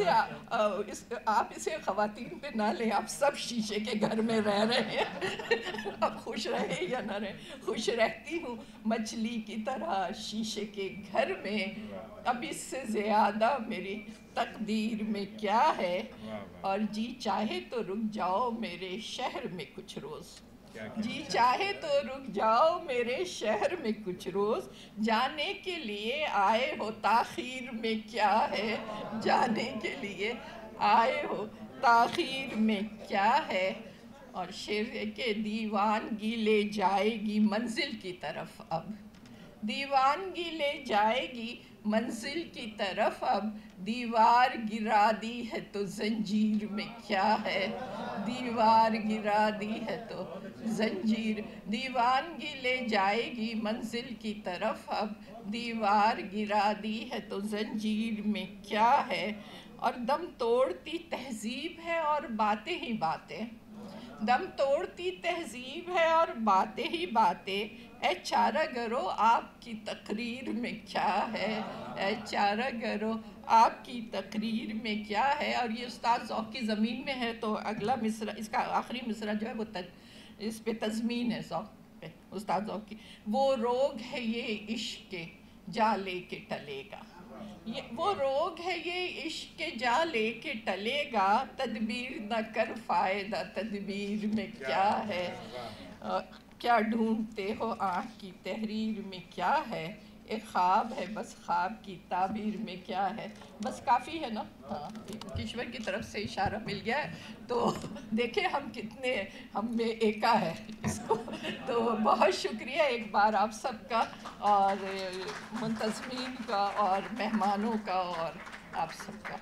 آپ اسے خواتین پہ نہ لیں، آپ سب شیشے کے گھر میں رہ رہے ہیں، اب خوش رہے یا نہ رہے، خوش رہتی ہوں مچھلی کی طرح شیشے کے گھر میں، اب اس سے زیادہ میری تقدیر میں کیا ہے، اور جی چاہے تو رک جاؤ میرے شہر میں کچھ روز، جی چاہے تو رک جاؤ میرے شہر میں کچھ روز، جانے کے لیے آئے ہو تاخیر میں کیا ہے، جانے کے لیے آئے ہو تاخیر میں کیا ہے۔ اور شعر ہے کہ دیوانگی لے جائے گی منزل کی طرف اب، دیوانگی لے جائے گی منزل کی طرف اب، دیوار گرا دی ہے تو زنجیر میں کیا ہے، دیوار گرا دی ہے تو زنجیر، دیوانگی لے جائے گی منزل کی طرف اب، دیوار گرا دی ہے تو زنجیر میں کیا ہے، اور دم توڑتی تہذیب ہے اور باتیں ہی باتیں، دم توڑتی تہذیب ہے اور باتیں ہی باتیں، اے چارہ گرو آپ کی تقریر میں کیا ہے، اے چارہ گرو آپ کی تقریر میں کیا ہے۔ اور یہ استاد ذوق کی زمین میں ہے، تو اگلا مصرع، اس کا آخری مصرع جو ہے وہ اس پہ تضمین ہے ذوق پہ، استاد ذوق کی، وہ روگ ہے یہ عشق کے جا لے کے ٹلے گا، وہ روگ ہے یہ عشق کے جا لے کے ٹلے گا، تدبیر نہ کر فائدہ تدبیر میں کیا ہے، کیا ڈھونڈتے ہو آنکھ کی تحریر میں کیا ہے، ایک خواب ہے بس خواب کی تعبیر میں کیا ہے۔ بس کافی ہے نا، ہاں کشور کی طرف سے اشارہ مل گیا ہے، تو دیکھیں ہم کتنے ہم میں ایکا ہے اس کو، تو بہت شکریہ ایک بار آپ سب کا، اور منتظمین کا اور مہمانوں کا اور آپ سب کا۔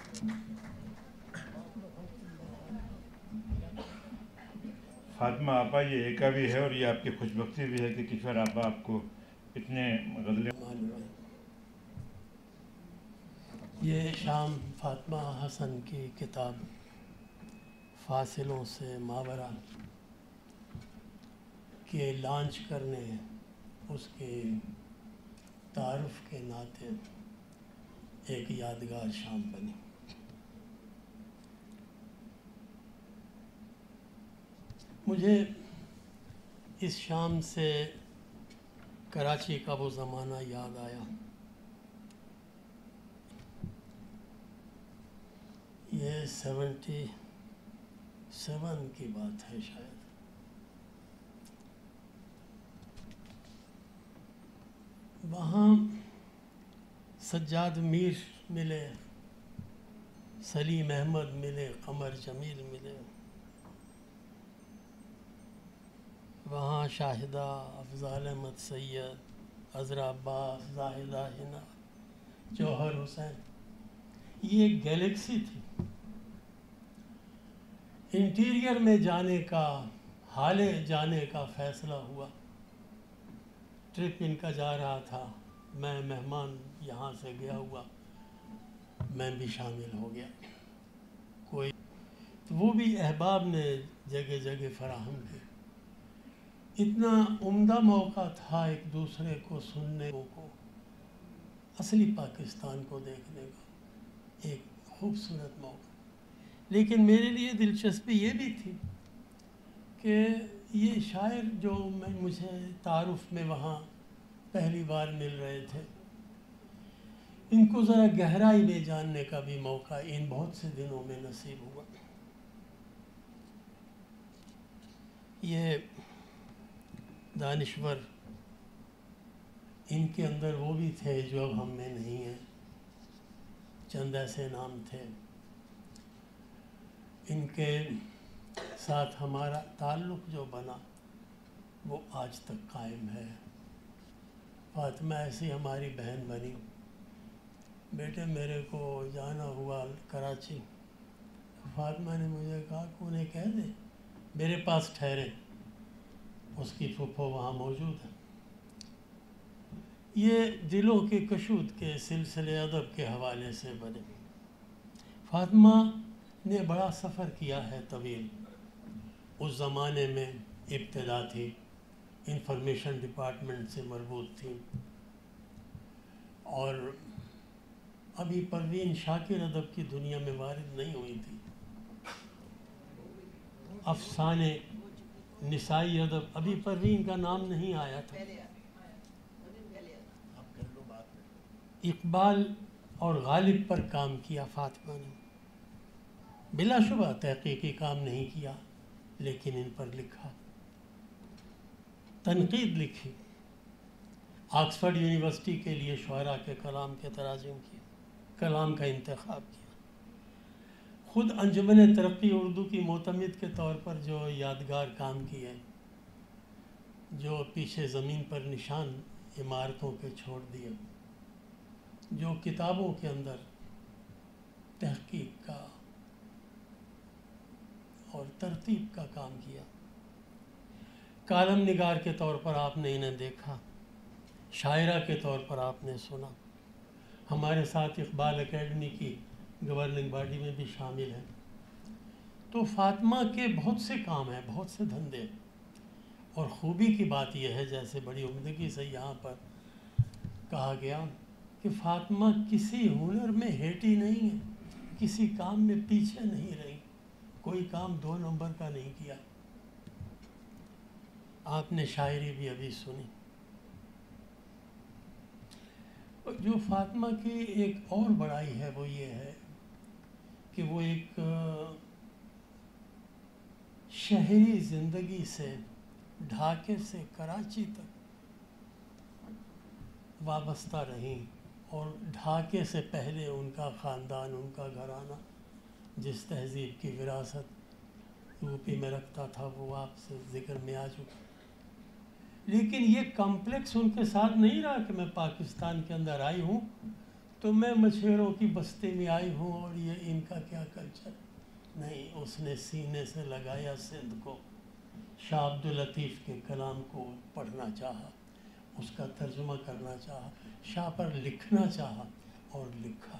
فاطمہ آپا یہ ایکا بھی ہے اور یہ آپ کی خوش بختی بھی ہے کہ کشور آپا آپ کو اتنے غزلیں۔ یہ شام فاطمہ حسن کی کتاب فاصلوں سے ماورا کے لانچ کرنے، اس کے تعارف کے ناطے ایک یادگار شام بنی۔ مجھے اس شام سے کراچی کا وہ زمانہ یاد آیا، یہ سیونٹی سیون کی بات ہے شاید۔ وہاں سجاد میر ملے، سلیم احمد ملے، قمر جمیل ملے، وہاں فاطمہ شاہدہ، افضال احمد سید، عذرا عباس، زاہدہ ہنا، جوہر حسین، یہ ایک گیلیکسی تھی۔ انٹیریئر میں جانے کا، حالے جانے کا فیصلہ ہوا، ٹرپ ان کا جا رہا تھا، میں مہمان یہاں سے گیا ہوا، میں بھی شامل ہو گیا۔ کوئی تو وہ بھی احباب نے جگہ جگہ فراہم کی۔ اتنا عمدہ موقع تھا ایک دوسرے کو سننے کو، اصلی پاکستان کو دیکھنے کا ایک خوبصورت موقع۔ لیکن میرے لیے دلچسپی یہ بھی تھی کہ یہ شاعر جو میں مجھے تعارف میں وہاں پہلی بار مل رہے تھے، ان کو ذرا گہرائی میں جاننے کا بھی موقع ان بہت سے دنوں میں نصیب ہوا۔ یہ دانشور، ان کے اندر وہ بھی تھے جو اب ہم میں نہیں ہیں، چند ایسے نام تھے۔ ان کے ساتھ ہمارا تعلق جو بنا وہ آج تک قائم ہے۔ فاطمہ ایسی ہماری بہن بنی۔ بیٹے میرے کو جانا ہوا کراچی، فاطمہ نے مجھے کہا کہ انہیں کہہ دے میرے پاس ٹھہرے، اس کی پھپھو وہاں موجود ہے۔ یہ دلوں کے کشود کے سلسلے ادب کے حوالے سے بنے۔ فاطمہ نے بڑا سفر کیا ہے طویل۔ اس زمانے میں ابتدا تھی، انفارمیشن ڈپارٹمنٹ سے مربوط تھی، اور ابھی پروین شاکر ادب کی دنیا میں وارد نہیں ہوئی تھی۔ افسانے نسائی ادب ابھی پروین کا نام نہیں آیا تھا۔ اقبال اور غالب پر کام کیا فاطمہ نے، بلا شبہ تحقیقی کام نہیں کیا، لیکن ان پر لکھا، تنقید لکھی، آکسفورڈ یونیورسٹی کے لیے شعراء کے کلام کے تراجم کیے، کلام کا انتخاب کیا۔ خود انجمن ترقی اردو کی معتمد کے طور پر جو یادگار کام کیے، جو پیچھے زمین پر نشان عمارتوں کے چھوڑ دیے، جو کتابوں کے اندر تحقیق کا اور ترتیب کا کام کیا۔ کالم نگار کے طور پر آپ نے انہیں دیکھا، شاعرہ کے طور پر آپ نے سنا، ہمارے ساتھ اقبال اکیڈمی کی گورننگ باڈی میں بھی شامل ہیں۔ تو فاطمہ کے بہت سے کام ہیں، بہت سے دھندے، اور خوبی کی بات یہ ہے، جیسے بڑی عمدگی سے یہاں پر کہا گیا، کہ فاطمہ کسی ہنر میں ہیٹی نہیں ہے، کسی کام میں پیچھے نہیں رہی، کوئی کام دو نمبر کا نہیں کیا۔ آپ نے شاعری بھی ابھی سنی۔ جو فاطمہ کی ایک اور بڑائی ہے وہ یہ ہے کہ وہ ایک شہری زندگی سے ڈھاکے سے کراچی تک وابستہ رہیں، اور ڈھاکے سے پہلے ان کا خاندان، ان کا گھرانہ جس تہذیب کی وراثت یو پی میں رکھتا تھا وہ آپ سے ذکر میں آ چکا، لیکن یہ کمپلیکس ان کے ساتھ نہیں رہا کہ میں پاکستان کے اندر آئی ہوں تو میں مچھیروں کی بستی میں آئی ہوں اور یہ ان کا کیا کلچر، نہیں، اس نے سینے سے لگایا سندھ کو، شاہ عبد اللطیف کے کلام کو پڑھنا چاہا، اس کا ترجمہ کرنا چاہا، شاہ پر لکھنا چاہا اور لکھا۔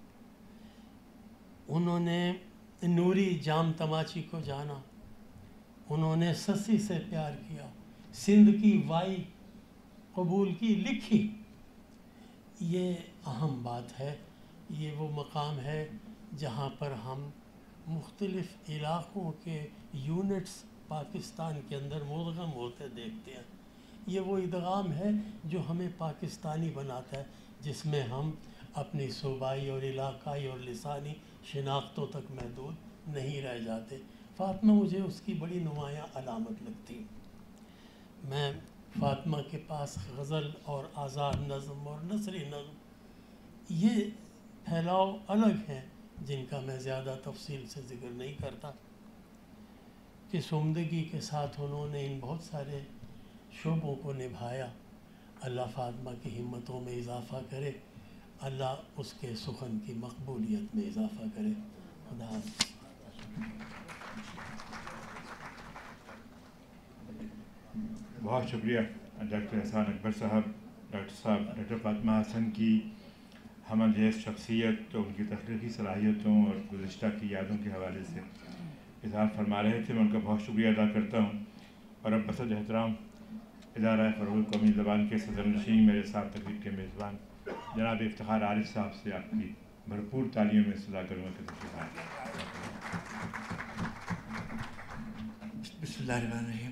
انہوں نے نوری جام تماچی کو جانا، انہوں نے سسی سے پیار کیا، سندھ کی وائی قبول کی، لکھی۔ یہ اہم بات ہے، یہ وہ مقام ہے جہاں پر ہم مختلف علاقوں کے یونٹس پاکستان کے اندر مدغم ہوتے دیکھتے ہیں۔ یہ وہ ادغام ہے جو ہمیں پاکستانی بناتا ہے، جس میں ہم اپنی صوبائی اور علاقائی اور لسانی شناختوں تک محدود نہیں رہ جاتے۔ فاطمہ مجھے اس کی بڑی نمایاں علامت لگتی۔ میں فاطمہ کے پاس غزل اور آزاد نظم اور نثری نظم، یہ پھیلاؤ الگ ہیں جن کا میں زیادہ تفصیل سے ذکر نہیں کرتا۔ کس عمدگی کے ساتھ انہوں نے ان بہت سارے शोबों को निभाया। अल्लाह फातिमा की हिम्मतों में इजाफ़ा करे, अल्लाह उसके सुखन की मकबूलियत में इजाफ़ा करे। खुदा हाफ़िज़। बहुत शुक्रिया डॉक्टर एहसान अकबर साहब। डॉक्टर साहब डॉक्टर फातिमा हसन की हमअज़ शख्सियत तो उनकी तख्लीक़ी सलाहियतों और गुज़िश्ता की यादों के हवाले से इज़हार फरमा रहे थे। मैं उनका बहुत शुक्रिया अदा करता हूँ। और अब बसद एहतराम इदारा फ़रोग़ कौमी ज़बान के सदर नशीन मेरे साथ तकरीब के मेज़बान जनाब इफ्तिखार आरिफ साहब से आपकी भरपूर तालियों में सदा करूँगा कि बिस्मिल्लाहिर्रहमानिर्रहीम।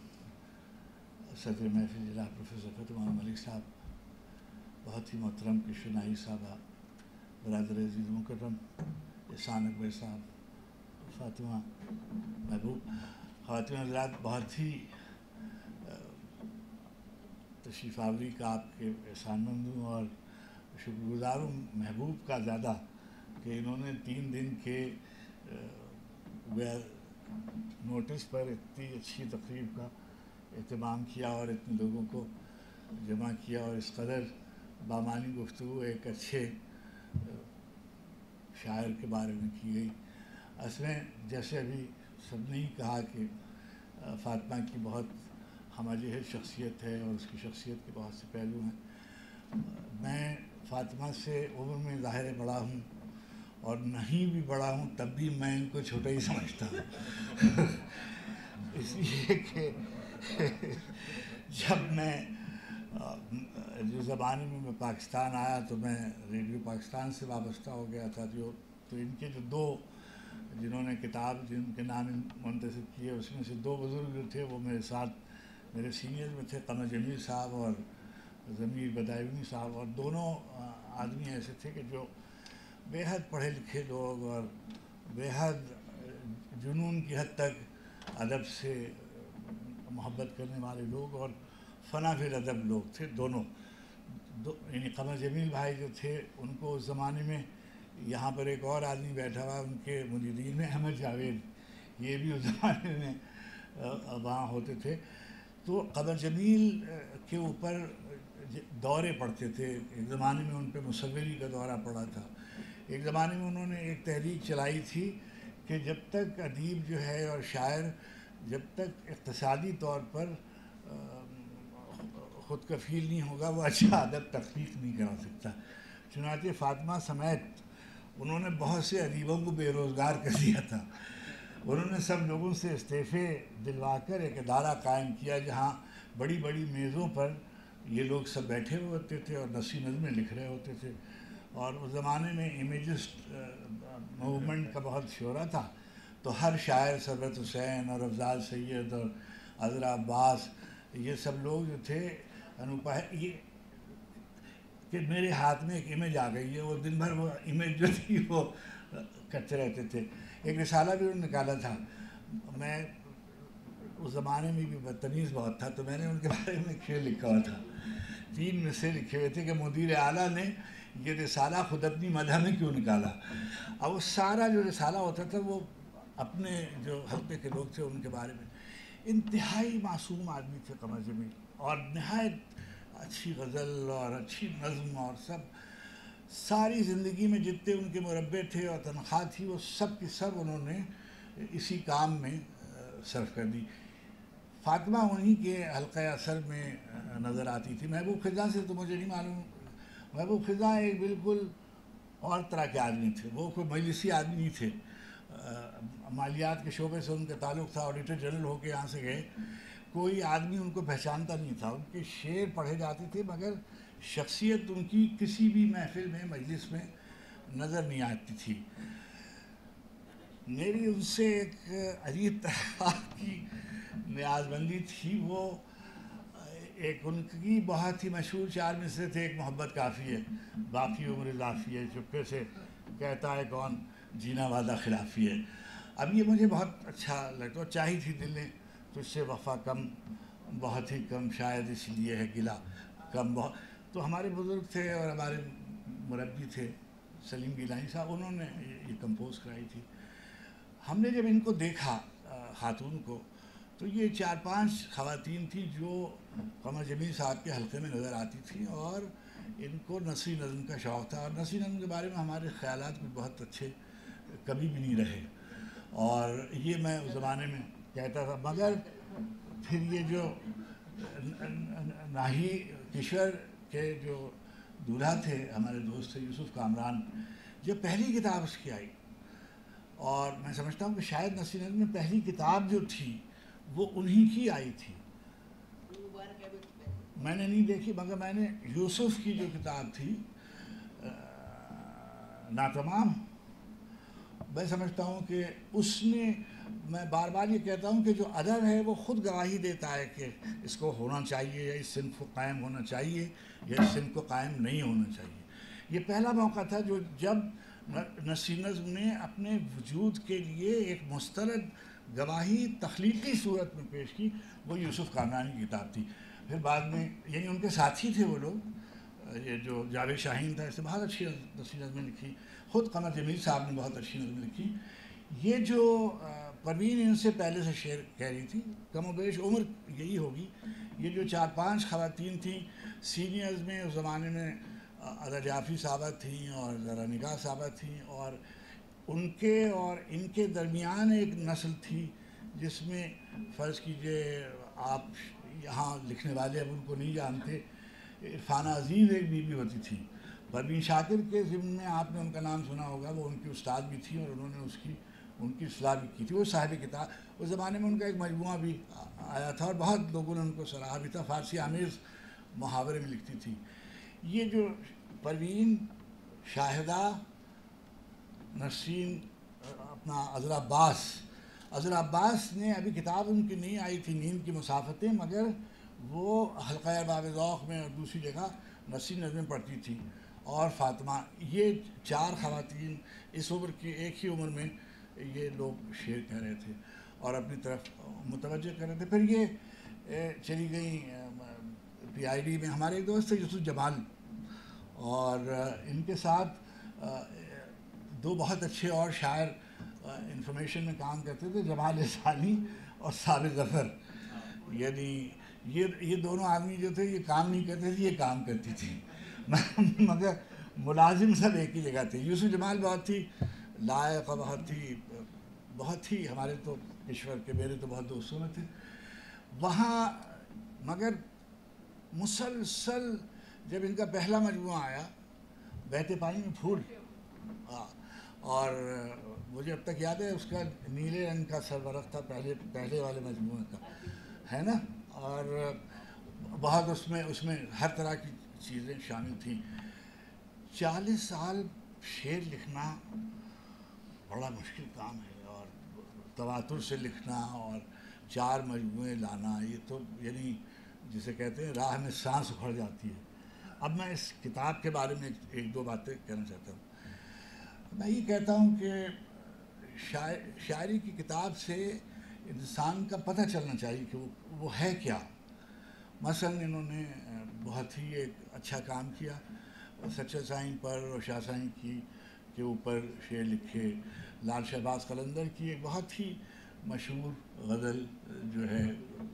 सदर महफिल जनाब प्रोफेसर फतेह मोहम्मद मलिक साहब, बहुत ही मोहतरम किशवर नाहीद साहबा, बरादर अज़ीज़ मुकर्रम एहसान अकबर साहब, फातिमा महबूब, ख़वातीन हज़रात, बहुत ही तशरीफ़ आवरी का आपके एहसानमंद हूँ और शुक्रगुज़ार हूँ महबूब का ज़्यादा कि इन्होंने तीन दिन के नोटिस पर इतनी अच्छी तकरीब का एहतमाम किया और इतने लोगों को जमा किया और इस कदर बामानी गुफ्तगू एक अच्छे शायर के बारे में की गई। असमें जैसे अभी सबने ही कहा कि फातिमा की बहुत हमअज़ शख्सियत है और उसकी शख्सियत के बहुत से पहलू हैं। मैं फातिमा से उम्र में ज़ाहिर बड़ा हूँ और नहीं भी बड़ा हूँ तब भी मैं इनको छोटा ही समझता हूँ इसलिए कि जब मैं जो ज़माने में मैं पाकिस्तान आया तो मैं रेडियो पाकिस्तान से वाबस्ता हो गया था। जो तो इनके जो दो जिन्होंने किताब जिनके नाम मुंतसिब किए उसमें से दो बुज़ुर्ग जो थे वो मेरे साथ मेरे सीनियर में थे, कमर जमील साहब और ज़मीर बदायूनी साहब। और दोनों आदमी ऐसे थे कि जो बेहद पढ़े लिखे लोग और बेहद जुनून की हद तक अदब से मोहब्बत करने वाले लोग और फ़ना फिल अदब लोग थे दोनों। दो यानी कमर जमील भाई जो थे उनको उस ज़माने में यहाँ पर एक और आदमी बैठा हुआ उनके मुरीदीन में अहमद जावेद, ये भी उस ज़माने में वहाँ होते थे। तो कमर जमील के ऊपर दौरे पड़ते थे। एक ज़माने में उन पर मुसव्विरी का दौरा पड़ा था। एक ज़माने में उन्होंने एक तहरीक चलाई थी कि जब तक अदीब जो है और शायर जब तक इक़्तिसादी तौर पर ख़ुद कफ़ील नहीं होगा वो अच्छा अदब तख्लीक़ नहीं करा सकता। चुनांचे फातिमा समेत उन्होंने बहुत से अदीबों को बेरोज़गार कर दिया था। उन्होंने सब लोगों से इस्तीफ़े दिलवा कर एक अदारा कायम किया जहाँ बड़ी बड़ी मेज़ों पर ये लोग सब बैठे हुए होते थे और नसी नज़में लिख रहे होते थे। और उस ज़माने में इमेजिस्ट मूवमेंट का बहुत शोरा था। तो हर शायर सरवत हुसैन और अफजाल सैयद और अज़रा अब्बास ये सब लोग जो थे अनुपा ये कि मेरे हाथ में एक इमेज आ गई है। वो दिन भर वो इमेज जो थी वो करते रहते थे। एक रिसाला भी उन्होंने निकाला था। मैं उस ज़माने में भी बदतमीज़ बहुत था तो मैंने उनके बारे में एक शेर लिखा हुआ था। तीन मिसरे लिखे हुए थे कि मुदीर आला ने ये रिसाला खुद अपनी मदह में क्यों निकाला। अब वो सारा जो रिसाला होता था वो अपने जो हल्के के लोग थे उनके बारे में। इंतहाई मासूम आदमी थे कमर जमील और नहायत अच्छी गज़ल और अच्छी नज़्म और सब सारी ज़िंदगी में जितने उनके मुरब्बे थे और तनख्वाह थी वो सब की सब उन्होंने इसी काम में सर्फ कर दी। फातिमा उन्हीं के हल्क़े असर में नज़र आती थी। महबूब ख़िज़ा से तो मुझे नहीं मालूम। महबूब ख़िज़ा एक बिल्कुल और तरह के आदमी थे। वो कोई मजलिसी आदमी नहीं थे। मालियात के शोबे से उनका ताल्लुक़ था। ऑडिटर जनरल होकर यहाँ से गए। कोई आदमी उनको पहचानता नहीं था। उनके शेर पढ़े जाते थे मगर शख्सियत उनकी किसी भी महफिल में मजलिस में नज़र नहीं आती थी। मेरी उनसे एक अजीब तरह की न्याज़बंदी थी। वो एक उनकी बहुत ही मशहूर चार में से थे, एक मोहब्बत काफ़ी है, बाकी उम्र इज़ाफ़ी है, चुपके से कहता है कौन, जीना वादा खिलाफ़ी है। अब ये मुझे बहुत अच्छा लगता। चाही थी दिल ने तुझसे वफ़ा कम, बहुत ही कम, शायद इसलिए है गिला कम बहुत। तो हमारे बुज़ुर्ग थे और हमारे मुरब्बी थे सलीम गिलानी साहब, उन्होंने ये कंपोज़ कराई थी। हमने जब इनको देखा खातून को تو یہ چار پانچ خواتین تھیں جو قمر جمیل صاحب کے حلقے میں نظر آتی تھیں اور ان کو نثری نظم کا شوق تھا، اور نثری نظم کے بارے میں ہمارے خیالات کچھ بہت اچھے کبھی بھی نہیں رہے، اور یہ میں اس زمانے میں کہتا تھا۔ مگر پھر یہ جو ناہی کشور کے جو دولہا تھے ہمارے دوست تھے یوسف کامران، جب پہلی کتاب اس کی آئی، اور میں سمجھتا ہوں کہ شاید نثری نظم میں پہلی کتاب جو تھی وہ انہی کی آئی تھی، میں نے نہیں دیکھی، مگر میں نے یوسف کی جو کتاب تھی ناتمام، میں سمجھتا ہوں کہ اس نے، میں بار بار یہ کہتا ہوں کہ جو ادب ہے وہ خود گواہی دیتا ہے کہ اس کو ہونا چاہیے یا اس صنف کو قائم ہونا چاہیے یا اس صنف کو قائم نہیں ہونا چاہیے۔ یہ پہلا موقع تھا جو جب نثری نظم نے اپنے وجود کے لیے ایک مستند گواہی تخلیقی صورت میں پیش کی، وہ یوسف کامرانی کی کتاب تھی۔ پھر بعد میں یعنی ان کے ساتھی تھے وہ لوگ، یہ جو جاوید شاہین تھا، اس نے بہت اچھی نثری نظمیں لکھی، خود قمر جمیل صاحب نے بہت اچھی نظمیں لکھی۔ یہ جو پروین ان سے پہلے سے شعر کہہ رہی تھی، کم و بیش عمر یہی ہوگی، یہ جو چار پانچ خواتین تھیں سینئرز میں اس زمانے میں، ادا جعفری صاحبہ تھیں اور ذرا نگاہ صاحبہ تھیں، اور ان کے اور ان کے درمیان ایک نسل تھی جس میں فرض کیجئے آپ یہاں لکھنے والے اب ان کو نہیں جانتے، عرفان عزیز ایک بی بی ہوتی تھی، پروین شاکر کے ضمن میں آپ نے ان کا نام سنا ہوگا، وہ ان کی استاد بھی تھی اور انہوں نے اس کی ان کی اصلاح بھی کی تھی، وہ صاحب کتاب، اس زمانے میں ان کا ایک مجموعہ بھی آیا تھا اور بہت لوگوں نے ان کو سراہا بھی تھا، فارسی آمیز محاورے میں لکھتی تھی۔ یہ جو پروین، شاہدہ، نسرین، اپنا عذرا عباس، عذرا عباس نے ابھی کتاب ان کی نہیں آئی تھی نیند کی مسافتیں، مگر وہ حلقہ ارباب ذوق میں اور دوسری جگہ نثری نظمیں پڑھتی تھی، اور فاطمہ، یہ چار خواتین اس عمر کی ایک ہی عمر میں یہ لوگ شعر کہہ رہے تھے اور اپنی طرف متوجہ کر رہے تھے۔ پھر یہ چلی گئیں پی آئی ڈی میں، ہمارے ایک دوست تھے یوسف جمال، اور ان کے ساتھ دو بہت اچھے اور شاعر انفارمیشن میں کام کرتے تھے، جمال احسانی اور ثابت ظفر، یعنی یہ یہ دونوں آدمی جو تھے یہ کام نہیں کرتے تھے، یہ کام کرتی تھی، مگر ملازم سب ایک ہی جگہ تھے۔ یوسف جمال بہت ہی لائق، بہت ہی بہت ہی ہمارے تو کشور کے، میرے تو بہت دوستوں میں تھے وہاں، مگر مسلسل جب ان کا پہلا مجموعہ آیا بہتے پانی میں پھول، اور مجھے اب تک یاد ہے اس کا نیلے رنگ کا سرورق تھا پہلے پہلے والے مجموعے کا، ہے نا، اور بہت اس میں اس میں ہر طرح کی چیزیں شامل تھیں۔ چالیس سال شعر لکھنا بڑا مشکل کام ہے، اور تواتر سے لکھنا اور چار مجموعے لانا، یہ تو یعنی جسے کہتے ہیں راہ میں سانس اکھڑ جاتی ہے۔ اب میں اس کتاب کے بارے میں ایک دو باتیں کہنا چاہتا ہوں۔ میں یہ کہتا ہوں کہ شاعر شاعری کی کتاب سے انسان کا پتہ چلنا چاہیے کہ وہ وہ ہے کیا۔ مثلا انہوں نے بہت ہی ایک اچھا کام کیا، سچا سائیں پر اور شاہ سائیں کی کے اوپر شعر لکھے، لال شہباز قلندر کی ایک بہت ہی مشہور غزل جو ہے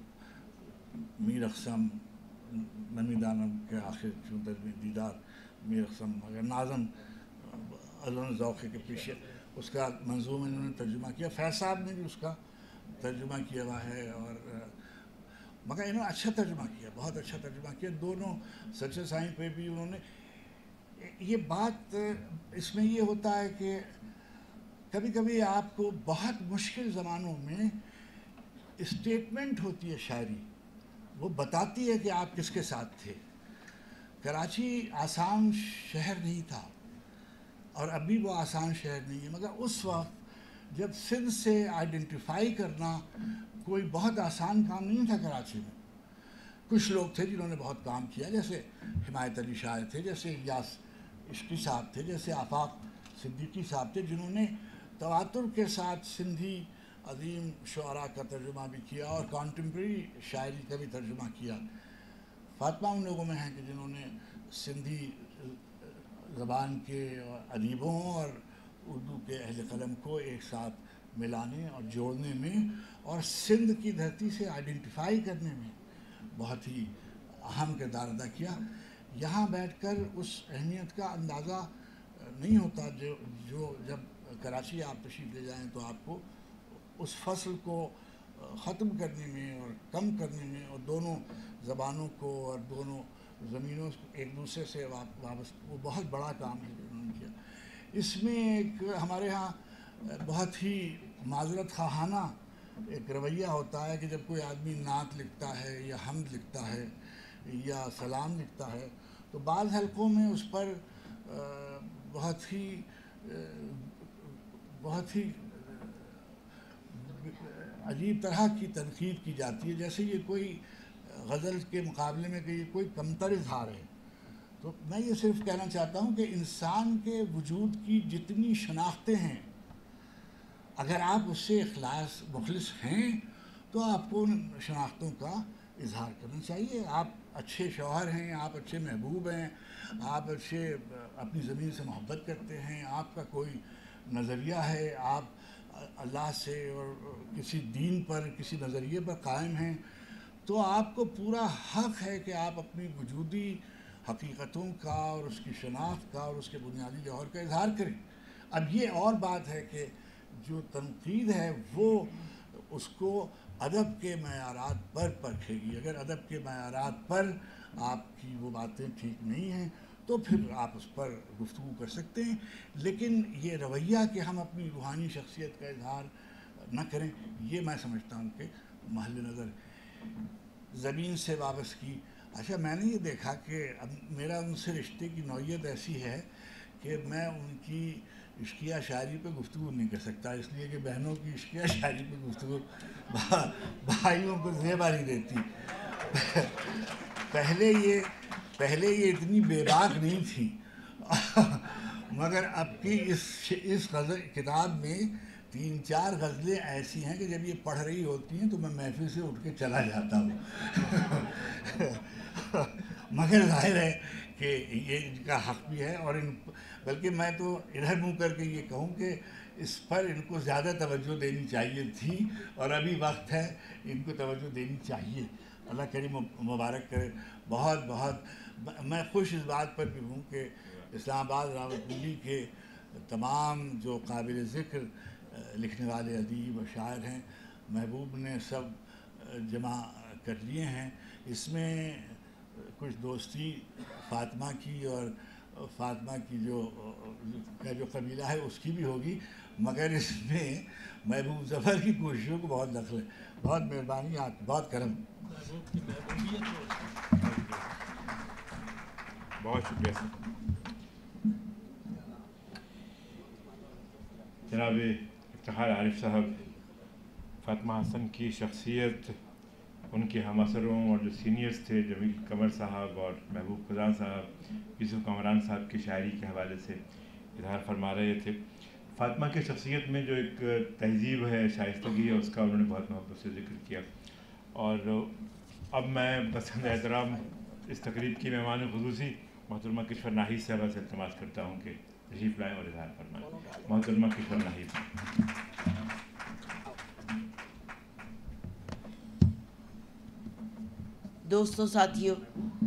میر اقسم نمی دانم کے آخر چون در دیدار میر اقسم، مگر ناظم ازن ذوق کے پیچھے، اس کا منظوم انہوں نے ترجمہ کیا، فیض صاحب نے بھی اس کا ترجمہ کیا ہوا ہے، اور مگر انہوں نے اچھا ترجمہ کیا، بہت اچھا ترجمہ کیا، دونوں سچے سائیں پہ بھی انہوں نے۔ یہ بات اس میں یہ ہوتا ہے کہ کبھی کبھی آپ کو بہت مشکل زمانوں میں اسٹیٹمنٹ ہوتی ہے شاعری، وہ بتاتی ہے کہ آپ کس کے ساتھ تھے۔ کراچی آسان شہر نہیں تھا اور ابھی وہ آسان شہر نہیں ہے، مگر اس وقت جب سندھ سے آئیڈینٹیفائی کرنا کوئی بہت آسان کام نہیں تھا کراچی میں۔ کچھ لوگ تھے جنہوں نے بہت کام کیا، جیسے حمایت علی شاہ تھے، جیسے الیاس عشقی صاحب تھے، جیسے آفاق صدیقی صاحب تھے، جنہوں نے تواتر کے ساتھ سندھی عظیم شعراء کا ترجمہ بھی کیا اور کانٹمپریری شاعری کا بھی ترجمہ کیا۔ فاطمہ ان لوگوں میں ہیں کہ جنہوں نے سندھی زبان کے ادیبوں اور اردو کے اہل قلم کو ایک ساتھ मिलाने और जोड़ने में और सिंध की धरती से आइडेंटिफाई करने में बहुत ही अहम किरदार अदा किया। यहाँ बैठकर उस अहमियत का अंदाज़ा नहीं होता जो जो जब कराची आप तशरीफ़ ले जाएं तो आपको उस फसल को ख़त्म करने में और कम करने में और दोनों ज़बानों को और दोनों ज़मीनों को एक दूसरे से वाबस्ता, वो बहुत बड़ा काम है जो उन्होंने किया। इसमें एक हमारे यहाँ बहुत ही माजरत खाहाना एक रवैया होता है कि जब कोई आदमी नात लिखता है या हम्द लिखता है या सलाम लिखता है तो बाज़ हलकों में उस पर बहुत ही बहुत ही अजीब तरह की तनकीद की जाती है, जैसे ये कोई ग़ज़ल के मुकाबले में कि ये कोई कमतर इज़हार है। तो मैं ये सिर्फ कहना चाहता हूँ कि इंसान के वजूद की जितनी शनाख्तें हैं, अगर आप उससे इखलास मुखलिस हैं तो आपको उन शनाख्तों का इजहार करना चाहिए। आप अच्छे शौहर हैं, आप अच्छे महबूब हैं, आप अच्छे अपनी ज़मीन से मोहब्बत करते हैं, आपका कोई नज़रिया है, आप अल्लाह से और किसी दीन पर किसी नज़रिए पर कायम हैं, तो आपको पूरा हक़ है कि आप अपनी वजूदी हकीकतों का और उसकी शनाख्त का और उसके बुनियादी जौहर का इजहार करें। अब ये और बात है कि जो तनकीद है वो उसको अदब के मयारात पर परखेगी। अगर अदब के मयारात पर आपकी वो बातें ठीक नहीं हैं तो फिर आप उस पर गुफ्तगू कर सकते हैं, लेकिन ये रवैया कि हम अपनी रूहानी शख्सियत का इजहार न करें, ये मैं समझता हूँ कि महल नज़र। ज़मीन से वाबस्तगी, अच्छा मैंने ये देखा कि अब मेरा उनसे रिश्ते की नौइयत ऐसी है कि मैं उनकी इश्किया शायरी पे गुफ्तगू नहीं कर सकता, इसलिए कि बहनों की इश्किया शायरी पे गुफ्तगू भा, भाइयों को ज़ेबा नहीं देती। पहले ये पहले ये इतनी बेबाक नहीं थी मगर अब की इस इस गज़ल किताब में तीन चार गज़लें ऐसी हैं कि जब ये पढ़ रही होती हैं तो मैं महफिल से उठ के चला जाता हूँ मगर जाहिर है कि ये इनका हक़ भी है, और इन बल्कि मैं तो इधर मुँह करके ये कहूँ कि इस पर इनको ज़्यादा तवज्जो देनी चाहिए थी और अभी वक्त है इनको तवज्जो देनी चाहिए। अल्लाह करीम मुबारक करे। बहुत बहुत मैं खुश इस बात पर भी हूँ कि इस्लामाबाद रावलपिंडी के तमाम जो काबिल ज़िक्र लिखने वाले अदीब और शायर हैं, महबूब ने सब जमा कर लिए हैं। इसमें कुछ दोस्ती फ़ातिमा की और फ़ातिमा की जो का जो कबीला है उसकी भी होगी, मगर इसमें महबूब ज़फ़र की कोशिशों को बहुत दखल है। बहुत मेहरबानी, आप बहुत करम। बहुत शुक्रिया जनाब इफ्तिखार आरिफ साहब। फातिमा हसन की शख्सियत, उनके हम असरों और जो सीनियर्स थे जमील कमर साहब और महबूब खुदा साहब, यूसुफ कमरान साहब की शायरी के हवाले से इजहार फरमा रहे थे। फातिमा की शख्सियत में जो एक तहजीब है, शाइस्तगी है, उसका उन्होंने बहुत मोहब्बत से जिक्र किया। और अब मैं पसंद एहतराम इस तकरीब की मेहमान खुसूसी मोहतरमा किश्वर नाहीद साहबा से इल्तमास करता हूँ कि तशरीफ़ लाएँ और इजहार फरमाएँ। मोहतरमा किश्वर नाहीद। दोस्तों, साथियों,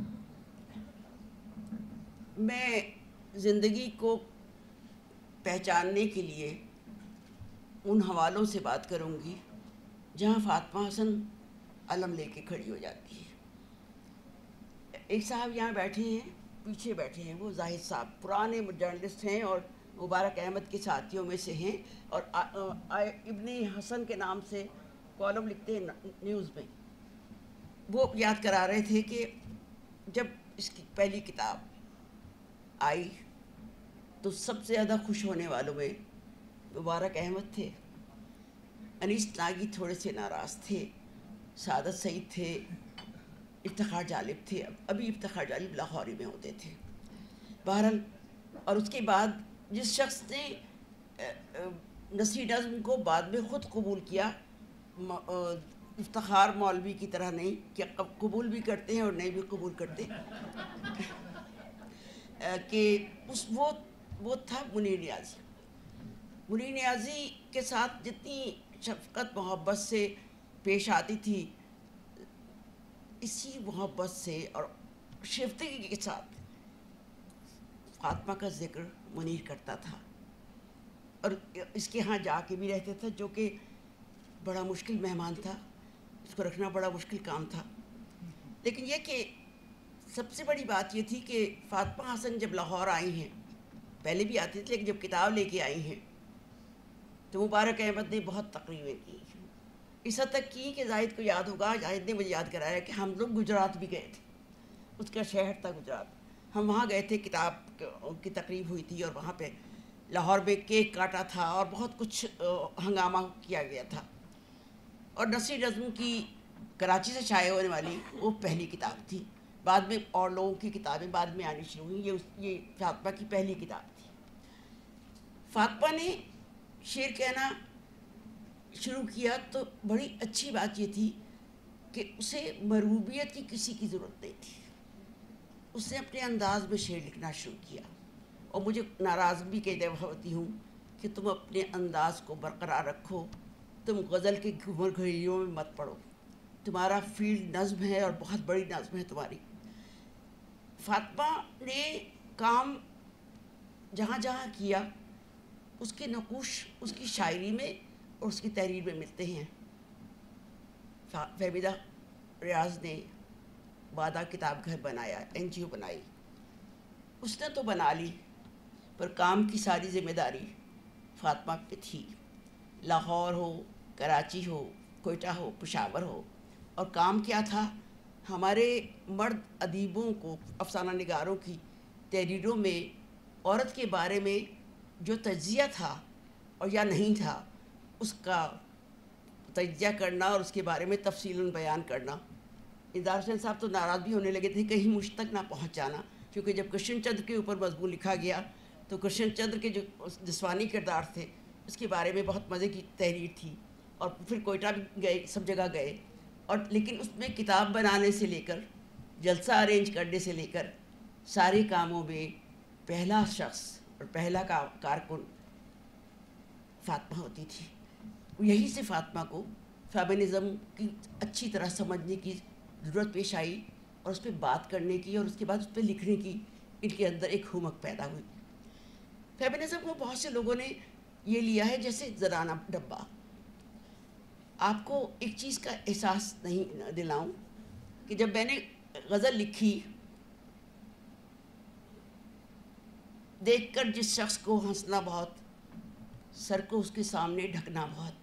मैं ज़िंदगी को पहचानने के लिए उन हवालों से बात करूँगी जहाँ फातिमा हसन अलम लेके खड़ी हो जाती है। एक साहब यहाँ बैठे हैं, पीछे बैठे हैं, वो जाहिद साहब पुराने जर्नलिस्ट हैं और मुबारक अहमद के साथियों में से हैं और आ, आ, इब्ने हसन के नाम से कॉलम लिखते हैं न्यूज़ में। वो याद करा रहे थे कि जब इसकी पहली किताब आई तो सबसे ज़्यादा खुश होने वालों में मुबारक अहमद थे, अनीस नागी थोड़े से नाराज़ थे, सादत सईद थे, इफ्तिखार जालिब थे। अभी इफ्तिखार जालिब लाहौरी में होते थे बहरहाल। और उसके बाद जिस शख्स ने नसीर नज़्म को बाद में ख़ुद कबूल किया, इफ्तिखार मौलवी की तरह नहीं कि कबूल भी करते हैं और नहीं भी कबूल करते कि उस वो वो था मुनीर नियाज़ी। منیر نیازی کے ساتھ جتنی شفقت محبت سے پیش آتی تھی، اسی محبت سے اور شیفتگی کے ساتھ فاطمہ کا ذکر منیر کرتا تھا، اور اس کے ہاں جا کے بھی رہتے تھے، جو کہ بڑا مشکل مہمان تھا، اس کو رکھنا بڑا مشکل کام تھا۔ لیکن یہ کہ سب سے بڑی بات یہ تھی کہ فاطمہ حسن جب لاہور آئی ہیں، پہلے بھی آتی تھی لیکن جب کتاب لے کے آئی ہیں تو مبارک احمد نے بہت تقریبیں کی، اس حد تک کی کہ زاہد کو یاد ہوگا، زاہد نے مجھے یاد کرایا کہ ہم لوگ گجرات بھی گئے تھے، اس کا شہر تھا گجرات، ہم وہاں گئے تھے، کتاب کی تقریب ہوئی تھی اور وہاں پہ لاہور میں کیک کاٹا تھا اور بہت کچھ ہنگامہ کیا گیا تھا۔ اور نثری نظم کی کراچی سے شائع ہونے والی وہ پہلی کتاب تھی، بعد میں اور لوگوں کی کتابیں بعد میں آنی شروع ہوئیں، یہ یہ فاطمہ کی پہلی کتاب تھی۔ فاطمہ نے شعر کہنا شروع کیا تو بڑی اچھی بات یہ تھی کہ اسے مروبیت کی کسی کی ضرورت نہیں تھی، اس نے اپنے انداز میں شعر لکھنا شروع کیا، اور مجھے ناراض بھی کہہ ہوتی ہوں کہ تم اپنے انداز کو برقرار رکھو، تم غزل کے گھمر گھڑیوں میں مت پڑو، تمہارا فیلڈ نظم ہے اور بہت بڑی نظم ہے تمہاری۔ فاطمہ نے کام جہاں جہاں کیا اس کے نقوش اس کی شاعری میں اور اس کی تحریر میں ملتے ہیں۔ فہمیدہ ریاض نے بادہ کتاب گھر بنایا، این جی او بنائی، اس نے تو بنا لی پر کام کی ساری ذمہ داری فاطمہ پہ تھی، لاہور ہو، کراچی ہو، کوئٹہ ہو، پشاور ہو، اور کام کیا تھا؟ ہمارے مرد ادیبوں کو، افسانہ نگاروں کی تحریروں میں عورت کے بارے میں جو تجزیہ تھا اور یا نہیں تھا اس کا تجزیہ کرنا اور اس کے بارے میں تفصیلاً بیان کرنا۔ اظہار حسین صاحب تو ناراض بھی ہونے لگے تھے کہیں مجھ تک نہ پہنچ جانا، کیونکہ جب کرشن چندر کے اوپر مضمون لکھا گیا تو کرشن چندر کے جو جسمانی کردار تھے اس کے بارے میں بہت مزے کی تحریر تھی، اور پھر کوئٹہ بھی گئے، سب جگہ گئے، اور لیکن اس میں کتاب بنانے سے لے کر جلسہ ارینج کرنے سے لے کر سارے کاموں میں پہلا شخص اور پہلا کارکن فاطمہ ہوتی تھی۔ یہی سے فاطمہ کو فیمنزم کی اچھی طرح سمجھنے کی ضرورت پیش آئی، اور اس پہ بات کرنے کی اور اس کے بعد اس پہ لکھنے کی ان کے اندر ایک ہمک پیدا ہوئی۔ فیمنزم کو بہت سے لوگوں نے یہ لیا ہے جیسے زنانہ ڈبہ۔ آپ کو ایک چیز کا احساس نہیں دلاؤں کہ جب میں نے غزل لکھی، دیکھ کر جس شخص کو ہنسنا بہت، سر کو اس کے سامنے ڈھکنا بہت۔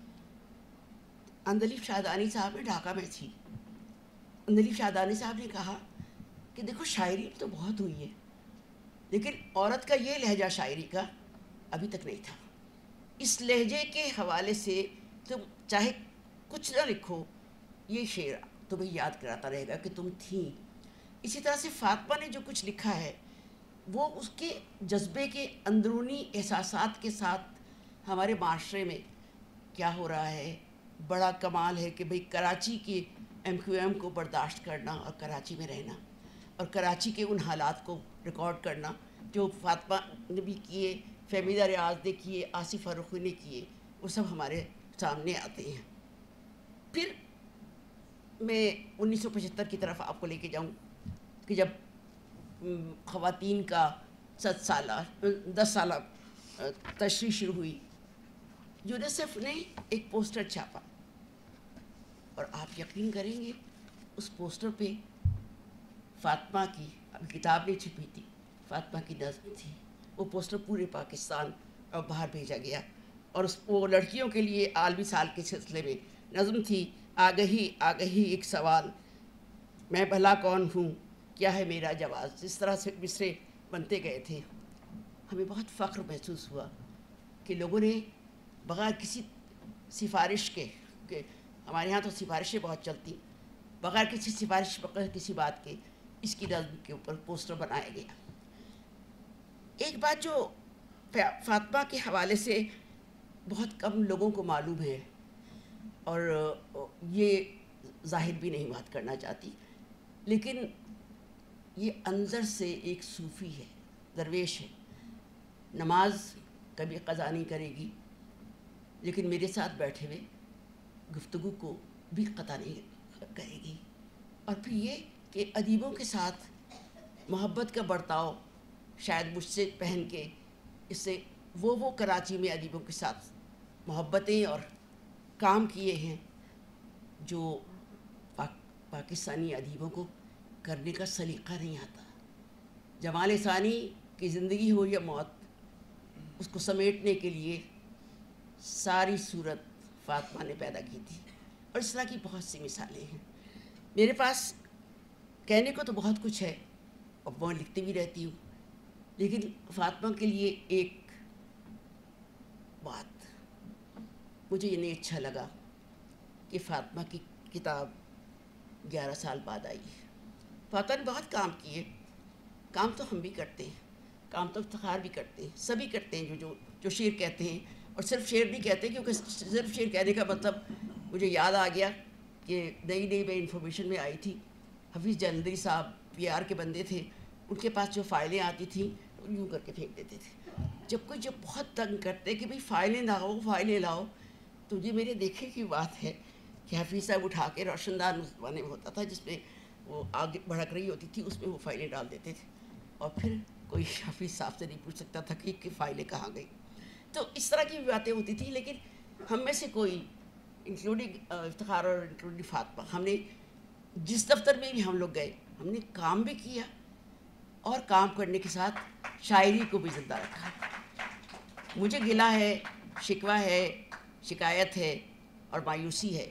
اندلیف شہدانی صاحب نے ڈھاکہ میں تھی، اندلیف شہدانی صاحب نے کہا کہ دیکھو شاعری تو بہت ہوئی ہے لیکن عورت کا یہ لہجہ شاعری کا ابھی تک نہیں تھا۔ اس لہجے کے حوالے سے تم چاہے کچھ نہ لکھو، یہ شعر تمہیں یاد کراتا رہے گا کہ تم تھیں۔ اسی طرح سے فاطمہ نے جو کچھ لکھا ہے وہ اس کے جذبے کے اندرونی احساسات کے ساتھ ہمارے معاشرے میں کیا ہو رہا ہے۔ بڑا کمال ہے کہ بھئی کراچی کے ایم کیو ایم کو برداشت کرنا اور کراچی میں رہنا، اور کراچی کے ان حالات کو ریکارڈ کرنا جو فاطمہ نے بھی کیے، فہمیدہ ریاض نے کیے، آصف فروخی نے کیے، وہ سب ہمارے سامنے آتے ہیں۔ پھر میں انیس سو پچہتر کی طرف آپ کو لے کے جاؤں کہ جب خواتین کا ست سالہ دس سالہ تشریح شروع ہوئی، یونیسیف نے ایک پوسٹر چھاپا، اور آپ یقین کریں گے اس پوسٹر پہ فاطمہ کی ابھی کتاب نہیں چھپی تھی، فاطمہ کی نظم تھی۔ وہ پوسٹر پورے پاکستان اور باہر بھیجا گیا، اور اس وہ لڑکیوں کے لیے عالمی سال کے سلسلے میں نظم تھی، آگہی آگہی ایک سوال، میں بھلا کون ہوں، کیا ہے میرا جواز۔ اس طرح سے مصرے بنتے گئے تھے۔ ہمیں بہت فخر محسوس ہوا کہ لوگوں نے بغیر کسی سفارش کے، کہ ہمارے ہاں تو سفارشیں بہت چلتی، بغیر کسی سفارش بغیر کسی بات کے اس کی نظم کے اوپر پوسٹر بنایا گیا۔ ایک بات جو فاطمہ کے حوالے سے بہت کم لوگوں کو معلوم ہے، اور یہ ظاہر بھی نہیں بات کرنا چاہتی، لیکن یہ اندر سے ایک صوفی ہے، درویش ہے، نماز کبھی قضا نہیں کرے گی، لیکن میرے ساتھ بیٹھے ہوئے گفتگو کو بھی قطع نہیں کرے گی۔ اور پھر یہ کہ ادیبوں کے ساتھ محبت کا برتاؤ شاید مجھ سے پہن کے اس سے وہ وہ کراچی میں ادیبوں کے ساتھ محبتیں اور کام کیے ہیں جو پاک پاکستانی ادیبوں کو کرنے کا سلیقہ نہیں آتا۔ جمال ثانی کی زندگی ہو یا موت، اس کو سمیٹنے کے لیے ساری صورت فاطمہ نے پیدا کی تھی، اور اس طرح کی بہت سی مثالیں ہیں۔ میرے پاس کہنے کو تو بہت کچھ ہے اور میں لکھتی بھی رہتی ہوں، لیکن فاطمہ کے لیے ایک بات مجھے یہ نہیں اچھا لگا کہ فاطمہ کی کتاب گیارہ سال بعد آئی ہے۔ فاطمہ نے بہت کام کیے، کام تو ہم بھی کرتے ہیں، کام تو افتخار بھی کرتے ہیں، سبھی کرتے ہیں جو جو جو شعر کہتے ہیں، اور صرف شعر نہیں کہتے، کیونکہ صرف شعر کہنے کا مطلب مجھے یاد آ گیا کہ نئی نئی میں انفارمیشن میں آئی تھی، حفیظ جلندری صاحب پی آر کے بندے تھے، ان کے پاس جو فائلیں آتی تھیں یوں کر کے پھینک دیتے تھے۔ جب کوئی جب بہت تنگ کرتے کہ بھئی فائلیں لاؤ فائلیں لاؤ، تو یہ میرے دیکھے کی بات ہے کہ حفیظ صاحب اٹھا کے روشن دان اس زمانے میں ہوتا تھا جس میں وہ آگے بھڑک رہی ہوتی تھی، اس میں وہ فائلیں ڈال دیتے تھے، اور پھر کوئی حفیظ صاحب سے نہیں پوچھ سکتا تھا کہ کہ فائلیں کہاں گئی۔ تو اس طرح کی باتیں ہوتی تھیں، لیکن ہم میں سے کوئی انکلوڈنگ افتخار اور انکلوڈنگ فاطمہ، ہم نے جس دفتر میں بھی ہم لوگ گئے ہم نے کام بھی کیا، اور کام کرنے کے ساتھ شاعری کو بھی زندہ رکھا۔ مجھے گلہ ہے، شکوہ ہے، شکایت ہے اور مایوسی ہے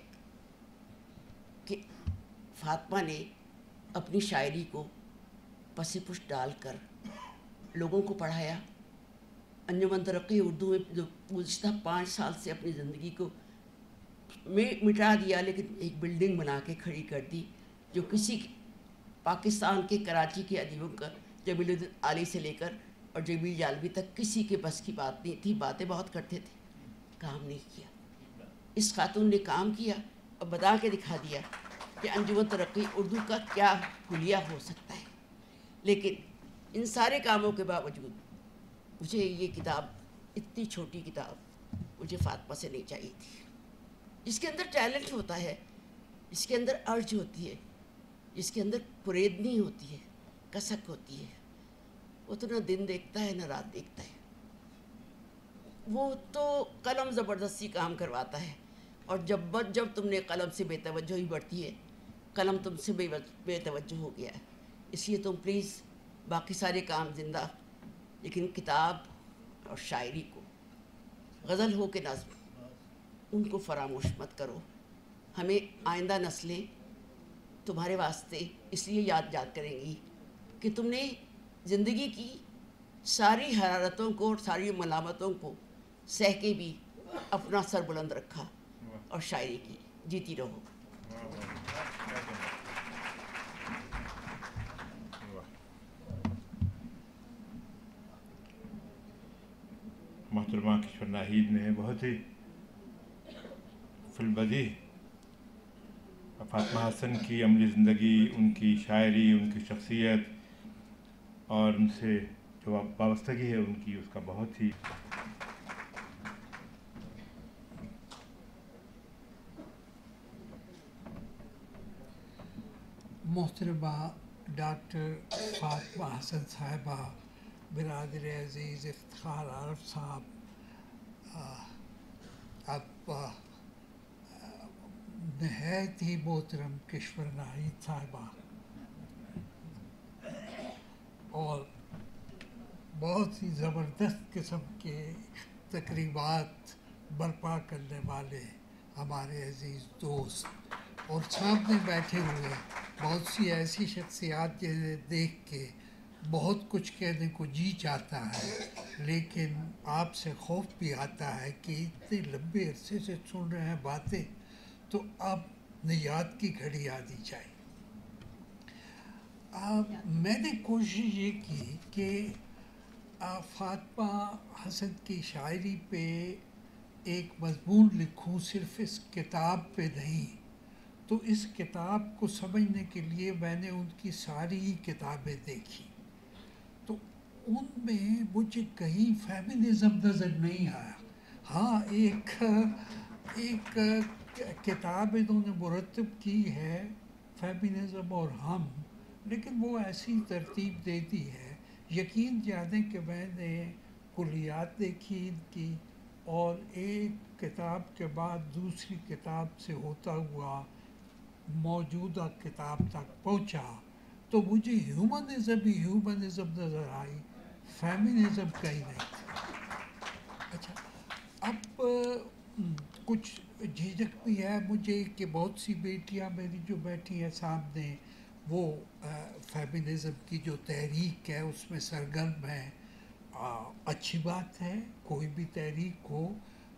کہ فاطمہ نے اپنی شاعری کو پس پش ڈال کر لوگوں کو پڑھایا۔ انجمن ترقی اردو میں جو گزشتہ پانچ سال سے اپنی زندگی کو میں مٹا دیا، لیکن ایک بلڈنگ بنا کے کھڑی کر دی جو کسی پاکستان کے کراچی کے ادیبوں کا، جمیل الدین عالی سے لے کر اور جمیل جالبی تک کسی کے بس کی بات نہیں تھی۔ باتیں بہت کرتے تھے، کام نہیں کیا۔ اس خاتون نے کام کیا اور بتا کے دکھا دیا کہ انجمن ترقی اردو کا کیا حلیہ ہو سکتا ہے۔ لیکن ان سارے کاموں کے باوجود مجھے یہ کتاب، اتنی چھوٹی کتاب مجھے فاطمہ سے نہیں چاہیے تھی، جس کے اندر ٹیلنٹ ہوتا ہے، جس کے اندر ارج ہوتی ہے، جس کے اندر پریدنی ہوتی ہے، کسک ہوتی ہے۔ وہ تو نہ دن دیکھتا ہے نہ رات دیکھتا ہے، وہ تو قلم زبردستی کام کرواتا ہے، اور جب جب تم نے قلم سے بے توجہی بڑھتی ہے، قلم تم سے بے بے توجہ ہو گیا ہے۔ اس لیے تم پلیز باقی سارے کام زندہ، لیکن کتاب اور شاعری کو، غزل ہو کے نظم، ان کو فراموش مت کرو۔ ہمیں آئندہ نسلیں تمہارے واسطے اس لیے یاد یاد کریں گی کہ تم نے زندگی کی ساری حرارتوں کو اور ساری ملامتوں کو سہ کے بھی اپنا سر بلند رکھا اور شاعری کی۔ جیتی رہو۔ محترمہ کشور ناہید نے بہت ہی فی البدیہہ فاطمہ حسن کی عملی زندگی، ان کی شاعری، ان کی شخصیت اور ان سے جو وابستگی ہے ان کی، اس کا بہت ہی محترمہ ڈاکٹر فاطمہ حسن صاحبہ، برادر عزیز افتخار عارف صاحب، اب نہایت ہی محترم کشور ناہید صاحبہ، اور بہت ہی زبردست قسم کے تقریبات برپا کرنے والے ہمارے عزیز دوست، اور سامنے بیٹھے ہوئے بہت سی ایسی شخصیات جنہیں دیکھ کے بہت کچھ کہنے کو جی چاہتا ہے، لیکن آپ سے خوف بھی آتا ہے کہ اتنے لمبے عرصے سے سن رہے ہیں باتیں، تو اب نیاد کی گھڑی آ دی جائے۔ میں نے کوشش یہ کی کہ فاطمہ حسن کی شاعری پہ ایک مضمون لکھوں، صرف اس کتاب پہ نہیں۔ تو اس کتاب کو سمجھنے کے لیے میں نے ان کی ساری کتابیں دیکھی، تو ان میں مجھے کہیں فیمنزم نظر نہیں آیا. ہاں ایک ایک کتاب انہوں نے مرتب کی ہے فیمنزم اور ہم، لیکن وہ ایسی ترتیب دیتی ہے. یقین جانیں کہ میں نے کلیات دیکھی ان کی، اور ایک کتاب کے بعد دوسری کتاب سے ہوتا ہوا موجودہ کتاب تک پہنچا تو مجھے ہیومنزم ہی ہیومنزم نظر آئی، فیمنزم کہیں نہیں. اچھا اب کچھ جھجک بھی ہے مجھے کہ بہت سی بیٹیاں میری جو بیٹھی ہیں سامنے وہ فیمنزم کی جو تحریک ہے اس میں سرگرم ہے. اچھی بات ہے، کوئی بھی تحریک ہو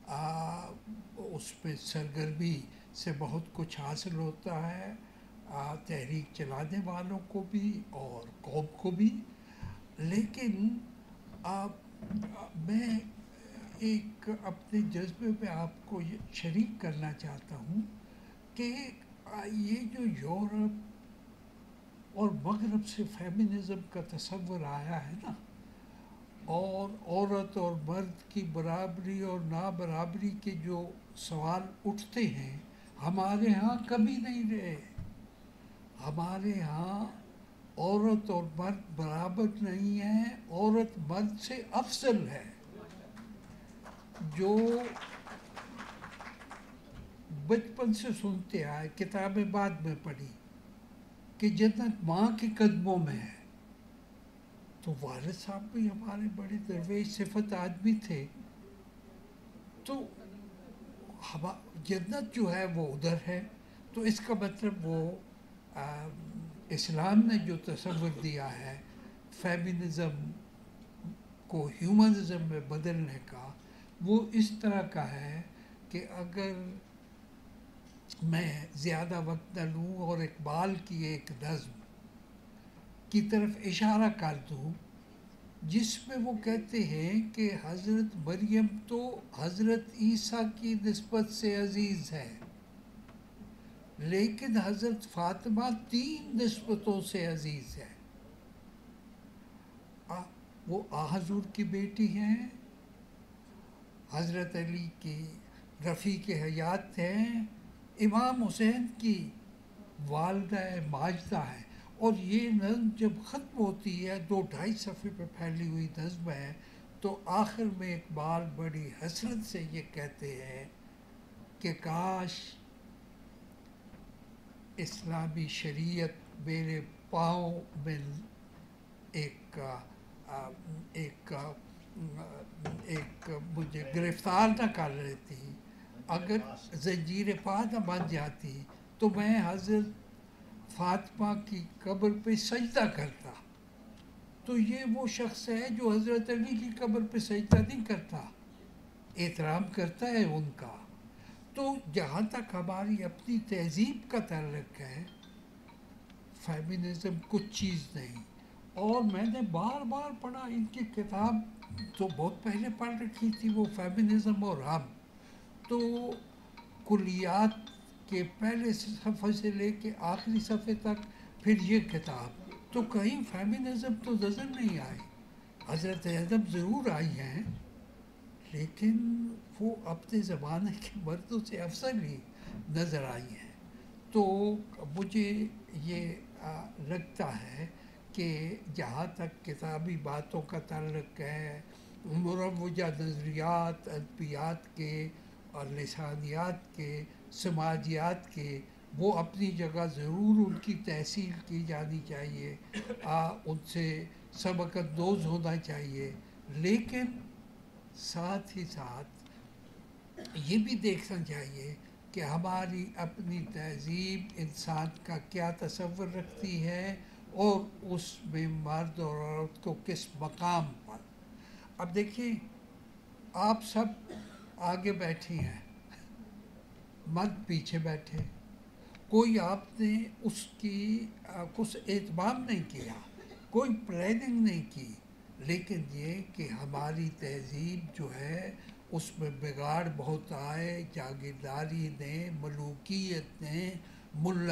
اس میں سرگرمی سے بہت کچھ حاصل ہوتا ہے، تحریک چلانے والوں کو بھی اور قوم کو بھی. لیکن میں ایک اپنے جذبے میں آپ کو شریک کرنا چاہتا ہوں کہ یہ جو یورپ اور مغرب سے فیمنزم کا تصور آیا ہے نا، اور عورت اور مرد کی برابری اور نابرابری کے جو سوال اٹھتے ہیں ہمارے ہاں کبھی نہیں رہے. ہمارے ہاں عورت اور مرد برابر نہیں ہیں، عورت مرد سے افضل ہے. جو بچپن سے سنتے آئے، کتابیں بعد میں پڑھی کہ جنت ماں کے قدموں میں ہے، تو والد صاحب بھی ہمارے بڑے درویش صفت آدمی تھے. تو جنت جو ہے وہ ادھر ہے. تو اس کا مطلب وہ اسلام نے جو تصور دیا ہے فیمنزم کو ہیومنزم میں بدلنے کا، وہ اس طرح کا ہے کہ اگر میں زیادہ وقت نہ لوں اور اقبال کی ایک نظم کی طرف اشارہ کر دوں جس میں وہ کہتے ہیں کہ حضرت مریم تو حضرت عیسیٰ کی نسبت سے عزیز ہے، لیکن حضرت فاطمہ تین نسبتوں سے عزیز ہے. وہ آ حضور کی بیٹی ہیں، حضرت علی کی رفیق حیات ہیں، امام حسین کی والدہ ماجدہ ہے. اور یہ نظم جب ختم ہوتی ہے، دو ڈھائی صفحے پہ پھیلی ہوئی نظم ہے، تو آخر میں اقبال بڑی حسرت سے یہ کہتے ہیں کہ کاش اسلامی شریعت میرے پاؤں میں ایک ایک ایک مجھے گرفتار نہ کر لیتی، اگر زنجیر پا نہ بن جاتی تو میں حضرت فاطمہ کی قبر پہ سجدہ کرتا. تو یہ وہ شخص ہے جو حضرت علی کی قبر پہ سجدہ نہیں کرتا، احترام کرتا ہے ان کا. تو جہاں تک ہماری اپنی تہذیب کا تعلق ہے، فیمنزم کچھ چیز نہیں. اور میں نے بار بار پڑھا ان کی کتاب، تو بہت پہلے پڑھ رکھی تھی وہ فیمنزم اور ہم، تو کلیات کے پہلے صفحے سے لے کے آخری صفحے تک، پھر یہ کتاب، تو کہیں فیمنزم تو نظر نہیں آئی. حضرت زینب ضرور آئی ہیں، لیکن وہ اپنے زمانے کے مردوں سے افضل ہی نظر آئی ہیں. تو مجھے یہ لگتا ہے کہ جہاں تک کتابی باتوں کا تعلق ہے، مروجہ نظریات ادبیات کے اور لسانیات کے، سماجیات کے، وہ اپنی جگہ ضرور ان کی تحصیل کی جانی چاہیے، ان سے سبق اندوز ہونا چاہیے. لیکن ساتھ ہی ساتھ یہ بھی دیکھنا چاہیے کہ ہماری اپنی تہذیب انسان کا کیا تصور رکھتی ہے اور اس میں مرد اور عورت کو کس مقام پر. اب دیکھیں، آپ سب آگے بیٹھی ہیں، مرد پیچھے بیٹھے، کوئی آپ نے اس کی کچھ اہتمام نہیں کیا، کوئی پلاننگ نہیں کی. لیکن یہ کہ ہماری تہذیب جو ہے اس میں بگاڑ بہت آئے، جاگیرداری نے، ملوکیت نے،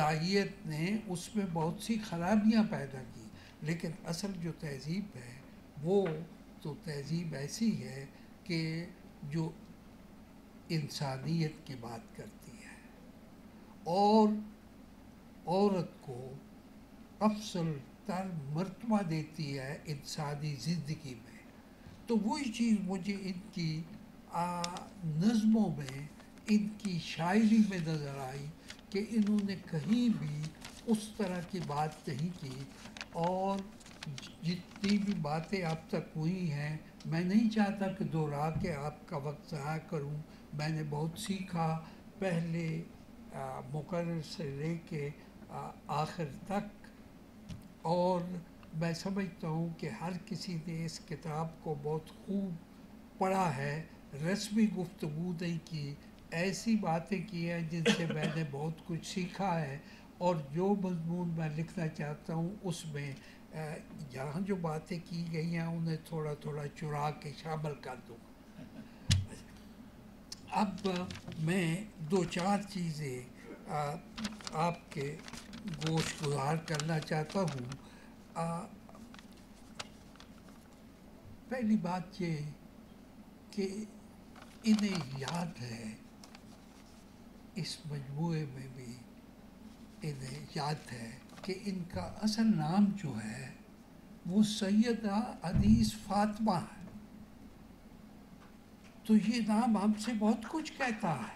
ملائیت نے اس میں بہت سی خرابیاں پیدا کی. لیکن اصل جو تہذیب ہے وہ تو تہذیب ایسی ہے کہ جو انسانیت کی بات کرتی ہے اور عورت کو افضل تر مرتبہ دیتی ہے انسانی زندگی میں. تو وہی چیز مجھے ان کی نظموں میں، ان کی شاعری میں نظر آئی کہ انہوں نے کہیں بھی اس طرح کی بات نہیں کی. اور جتنی بھی باتیں اب تک ہوئی ہیں، میں نہیں چاہتا کہ دوہرا کے آپ کا وقت ضائع کروں. میں نے بہت سیکھا پہلے مقرر سے لے کے آخر تک، اور میں سمجھتا ہوں کہ ہر کسی نے اس کتاب کو بہت خوب پڑھا ہے. رسمی گفتگو نہیں کی، ایسی باتیں کی ہیں جن سے میں نے بہت کچھ سیکھا ہے، اور جو مضمون میں لکھنا چاہتا ہوں اس میں یہاں جو باتیں کی گئی ہیں انہیں تھوڑا تھوڑا چرا کے شامل کر دوں. اب میں دو چار چیزیں آپ کے گوش گزار کرنا چاہتا ہوں. پہلی بات یہ کہ انہیں یاد ہے، اس مجموعے میں بھی انہیں یاد ہے کہ ان کا اصل نام جو ہے وہ سیدہ انیس فاطمہ ہے. تو یہ نام ہم سے بہت کچھ کہتا ہے.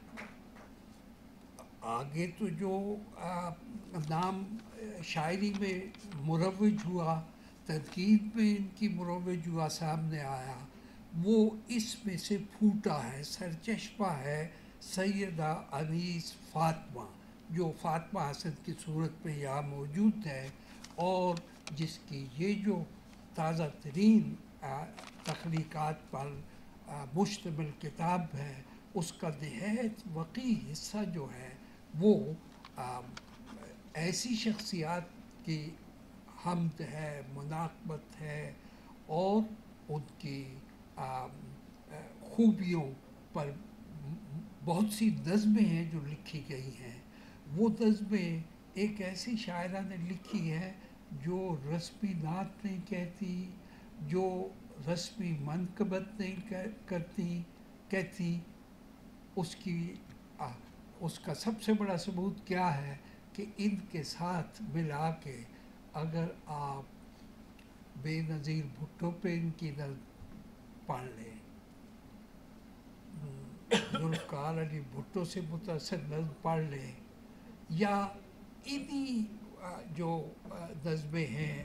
آگے تو جو نام شاعری میں مروج ہوا، تنقید میں ان کی مروج ہوا سامنے آیا، وہ اس میں سے پھوٹا ہے، سرچشمہ ہے سیدہ انیس فاطمہ، جو فاطمہ حسن کی صورت میں یہاں موجود ہے، اور جس کی یہ جو تازہ ترین تخلیقات پر مشتمل کتاب ہے، اس کا نہایت وقیع حصہ جو ہے وہ ایسی شخصیات کی حمد ہے، مناقبت ہے، اور ان کی خوبیوں پر بہت سی نظمیں ہیں جو لکھی گئی ہیں. وہ نظمیں ایک ایسی شاعرہ نے لکھی ہے جو رسمی نعت نہیں کہتی، جو رسمی منقبت نہیں کرتی کہتی. اس کی اس کا سب سے بڑا ثبوت کیا ہے کہ ان کے ساتھ ملا کے اگر آپ بے نظیر بھٹو پہ ان کی نظم پڑھ لیں، ذوالفقار علی بھٹو سے متاثر نظم پڑھ لیں، یا انہی جو نظمیں ہیں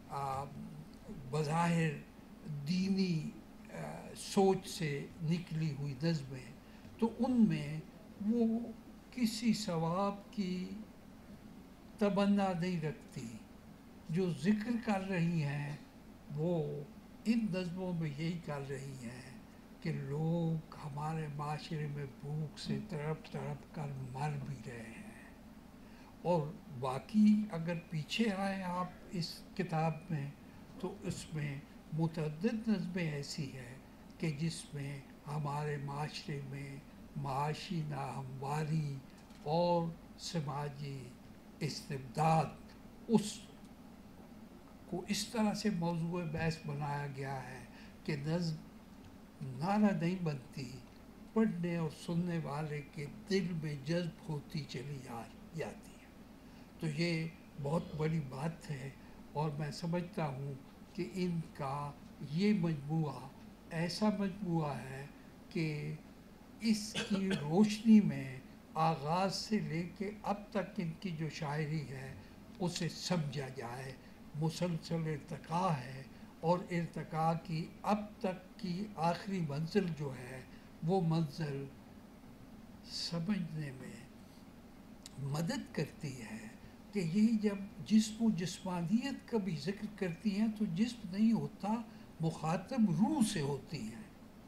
بظاہر دینی سوچ سے نکلی ہوئی نظمیں، تو ان میں وہ کسی ثواب کی تمنا نہیں رکھتی. جو ذکر کر رہی ہیں وہ ان نظموں میں یہی کر رہی ہیں کہ لوگ ہمارے معاشرے میں بھوک سے تڑپ تڑپ کر مر بھی رہے ہیں. اور باقی اگر پیچھے آئے آپ اس کتاب میں تو اس میں متعدد نظمیں ایسی ہیں کہ جس میں ہمارے معاشرے میں معاشی ناہمواری اور سماجی استبداد اس کو اس طرح سے موضوع بحث بنایا گیا ہے کہ نظم نعرہ نہیں بنتی، پڑھنے اور سننے والے کے دل میں جذب ہوتی چلی جاتی ہے. تو یہ بہت بڑی بات ہے، اور میں سمجھتا ہوں کہ ان کا یہ مجموعہ ایسا مجموعہ ہے کہ اس کی روشنی میں آغاز سے لے کے اب تک ان کی جو شاعری ہے اسے سمجھا جائے. مسلسل ارتقاء ہے، اور ارتقاء کی اب تک کی آخری منزل جو ہے وہ منزل سمجھنے میں مدد کرتی ہے کہ یہ جب جسم و جسمانیت کا بھی ذکر کرتی ہیں تو جسم نہیں ہوتا، مخاطب روح سے ہوتی ہیں.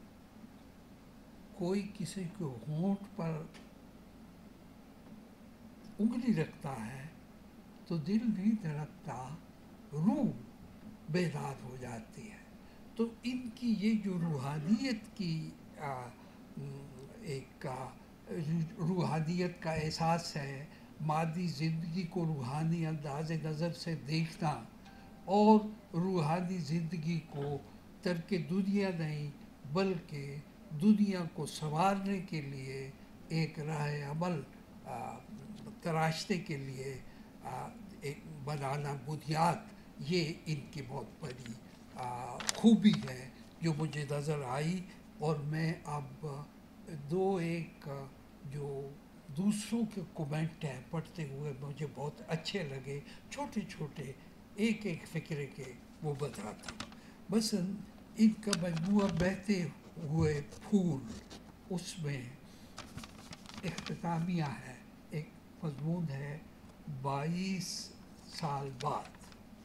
کوئی کسی کو ہونٹ پر انگلی رکھتا ہے تو دل نہیں دھڑکتا، روح بیدار ہو جاتی ہے. تو ان کی یہ جو روحانیت کی ایک روحانیت کا احساس ہے، مادی زندگی کو روحانی انداز نظر سے دیکھنا، اور روحانی زندگی کو ترک دنیا نہیں بلکہ دنیا کو سنوارنے کے لیے ایک راہ عمل تراشنے کے لیے ایک بنانا بنیاد، یہ ان کی بہت بڑی خوبی ہے جو مجھے نظر آئی. اور میں اب دو ایک جو دوسروں کے کومنٹ ہیں پڑھتے ہوئے مجھے بہت اچھے لگے، چھوٹے چھوٹے ایک ایک فکرے کے وہ بتاتا ہوں. بس ان کا مجموعہ بہتے ہوئے پھول، اس میں اختتامیہ ہے، ایک مضمون ہے بائیس سال بعد.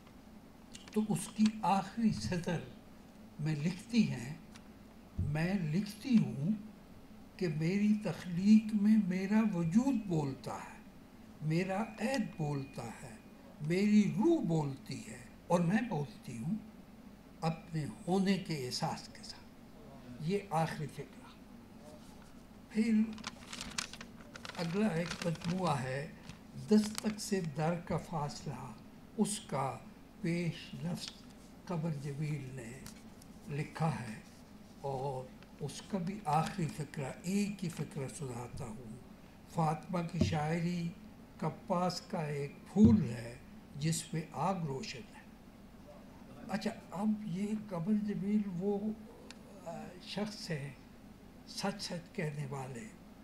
تو اس کی آخری سطر میں لکھتی ہیں، میں لکھتی ہوں کہ میری تخلیق میں میرا وجود بولتا ہے، میرا عہد بولتا ہے، میری روح بولتی ہے اور میں بولتی ہوں اپنے ہونے کے احساس کے ساتھ. یہ آخری فکرہ. پھر اگلا ایک مجموعہ ہے دستک سے در کا فاصلہ، اس کا پیش لفظ قمر جمیل نے لکھا ہے، اور اس کا بھی آخری فقرہ ایک ہی فقرہ سناتا ہوں. فاطمہ کی شاعری کپاس کا ایک پھول ہے جس پہ آگ روشن ہے. اچھا، اب یہ قمر جمیل وہ شخص ہے سچ سچ کہنے والے،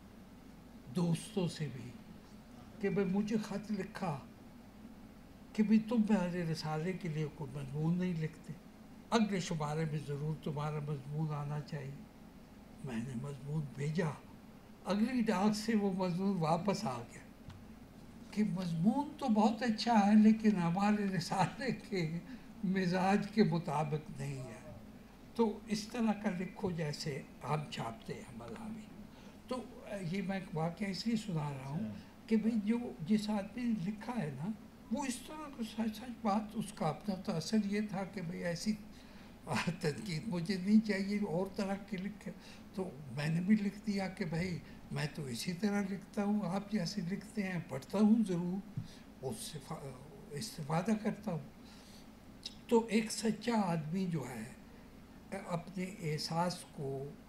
دوستوں سے بھی، کہ بھئی مجھے خط لکھا کہ بھئی تم میرے رسالے کے لیے کوئی مضمون نہیں لکھتے، اگلے شمارے میں ضرور تمہارا مضمون آنا چاہیے. میں نے مضمون بھیجا، اگلی ڈاک سے وہ مضمون واپس آ گیا کہ مضمون تو بہت اچھا ہے لیکن ہمارے رسالے کے مزاج کے مطابق نہیں ہے. تو اس طرح کا لکھو جیسے ہم چھاپتے ہیں ملاوی. تو یہ میں واقعہ اس لیے سنا رہا ہوں کہ بھئی جو جس آدمی نے لکھا ہے نا، وہ اس طرح کو سچ سچ بات، اس کا اپنا تو اثر یہ تھا کہ بھئی ایسی تنقید مجھے نہیں چاہیے، اور طرح کے لکھے. تو میں نے بھی لکھ دیا کہ بھئی میں تو اسی طرح لکھتا ہوں، آپ جیسے لکھتے ہیں، پڑھتا ہوں ضرور، اس سے استفادہ کرتا ہوں. تو ایک سچا آدمی جو ہے اپنے احساس کو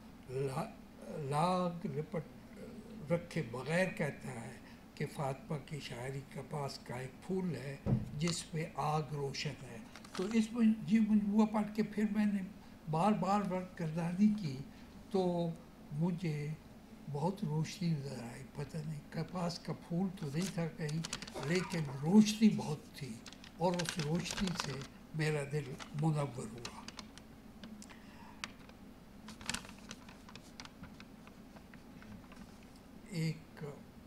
لاگ لپٹ رکھے بغیر کہتا ہے کہ فاطمہ کی شاعری کا پاس کا ایک پھول ہے جس پہ آگ روشن ہے. تو اس میں یہ مجموعہ پڑھ کے پھر میں نے بار بار ورک گردانی کی تو مجھے بہت روشنی نظر آئی. پتہ نہیں کپاس کا پھول تو نہیں تھا کہیں، لیکن روشنی بہت تھی، اور اس روشنی سے میرا دل منور ہوا. ایک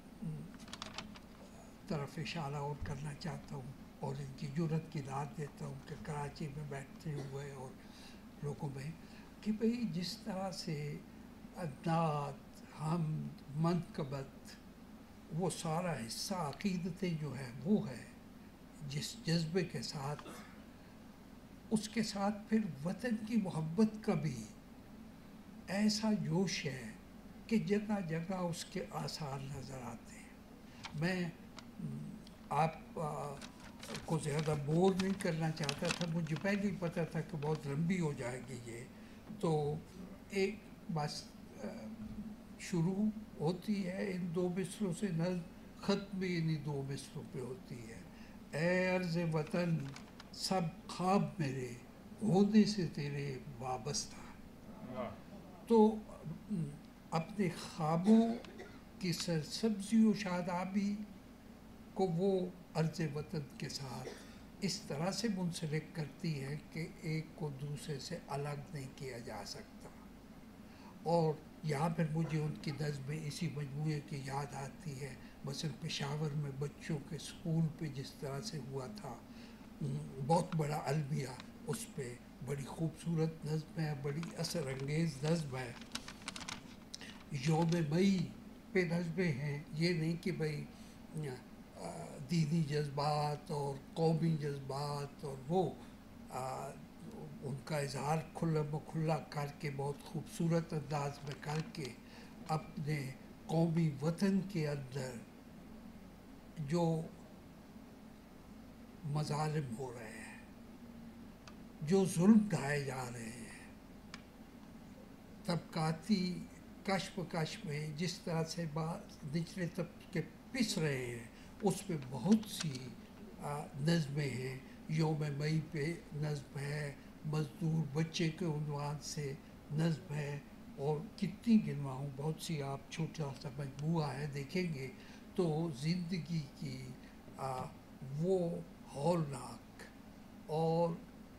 طرف اشارہ اور کرنا چاہتا ہوں اور ان کی جرت کی داد دیتا ہوں کہ کراچی میں بیٹھتے ہوئے اور لوگوں میں کہ بھئی جس طرح سے ادنات، حمد، منقبت، وہ سارا حصہ عقیدتیں جو ہے وہ ہے، جس جذبے کے ساتھ، اس کے ساتھ پھر وطن کی محبت کا بھی ایسا جوش ہے کہ جگہ جگہ اس کے آثار نظر آتے ہیں. میں آپ کو زیادہ بور نہیں کرنا چاہتا تھا، مجھے پہلے ہی پتہ تھا کہ بہت لمبی ہو جائے گی یہ. تو ایک بس شروع ہوتی ہے ان دو مصروں سے، نظم ختم بھی انہی دو مصروں پہ ہوتی ہے. اے عرض وطن سب خواب میرے ہونے سے تیرے وابستہ. تو اپنے خوابوں کی سرسبزی و شادابی کو وہ عرض وطن کے ساتھ اس طرح سے منسلک کرتی ہے کہ ایک کو دوسرے سے الگ نہیں کیا جا سکتا. اور یہاں پر مجھے ان کی نظمیں اسی مجموعے کی یاد آتی ہے. مثلا پشاور میں بچوں کے اسکول پہ جس طرح سے ہوا تھا، بہت بڑا المیہ، اس پہ بڑی خوبصورت نظم ہے، بڑی اثر انگیز نظم ہے. یوم مئی پہ نظمیں ہیں، یہ نہیں کہ بھئی دینی جذبات اور قومی جذبات اور وہ ان کا اظہار کھلا مکھلا کر کے بہت خوبصورت انداز میں کر کے اپنے قومی وطن کے اندر جو مظالم ہو رہے ہیں، जो जुल्म ढाए जा रहे हैं, तबकाती कश्मकश में जिस तरह से निचले तबके पिस रहे हैं, उस पे बहुत सी नज़में हैं। योम मई पे नज़्म है, मज़दूर बच्चे के उन्वान से नज़्म है, और कितनी गिनवाऊँ, बहुत सी आप छोटा सा मजमूआ है देखेंगे तो ज़िंदगी की आ, वो हौलनाक और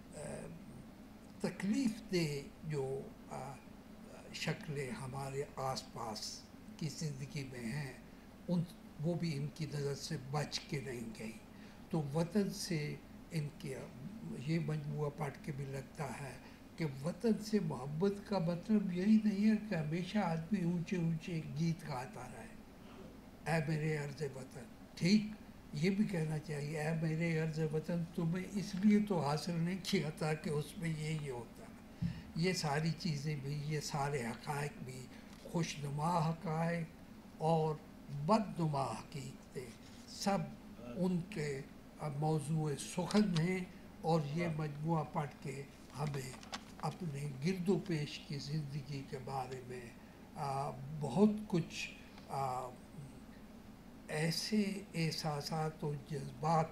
तकलीफ़ दे जो शक्लें हमारे आसपास की ज़िंदगी में हैं, उन वो भी इनकी नज़र से बच के नहीं गई। तो वतन से इनके ये मजमूआ पढ़ के भी लगता है कि वतन से मोहब्बत का मतलब यही नहीं है कि हमेशा आदमी ऊंचे ऊंचे गीत गाता रहे, ऐ मेरे अर्ज़ वतन। ठीक, ये भी कहना चाहिए, ऐ मेरे अर्ज़ वतन तुम्हें इसलिए तो हासिल नहीं किया था कि उसमें ये ये होता। ये सारी चीज़ें भी, ये सारे हक़ाइक़ भी खुशनुमा हक़ाइक़ और बदनुमा हकीकतें सब उनके मौजूए सुखन हैं। और ये मजमूआ पढ़ के हमें अपने गिरदो पेश की ज़िंदगी के बारे में आ, बहुत कुछ आ, ऐसे एहसासात और जज्बात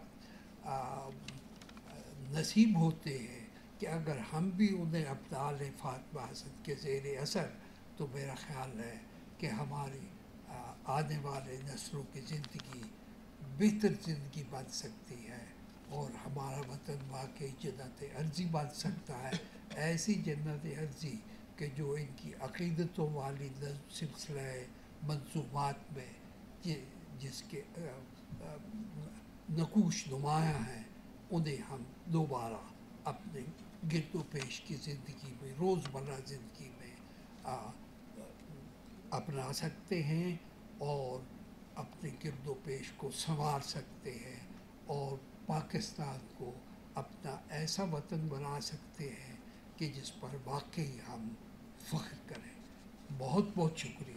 नसीब होते हैं कि अगर हम भी उन्हें अपना लें फातिमा हसन के ज़ेरे असर, तो मेरा ख़्याल है कि हमारी आ, आने वाले नस्लों की ज़िंदगी बेहतर ज़िंदगी बन सकती है और हमारा वतन वाकई जन्नत अर्ज़ी बन सकता है। ऐसी जन्नत अर्ज़ी कि जो इनकी अक़ीदतों वाली सिलसिला मंसूबात में जिसके नकूश नुमायाँ हैं, उन्हें हम दोबारा अपने गिरदो पेश की ज़िंदगी में, रोज़मर्रा ज़िंदगी में आ, अपना सकते हैं और अपने गिरदो पेश को संवार सकते हैं और पाकिस्तान को अपना ऐसा वतन बना सकते हैं कि जिस पर वाकई हम फ़ख्र करें। बहुत बहुत शुक्रिया।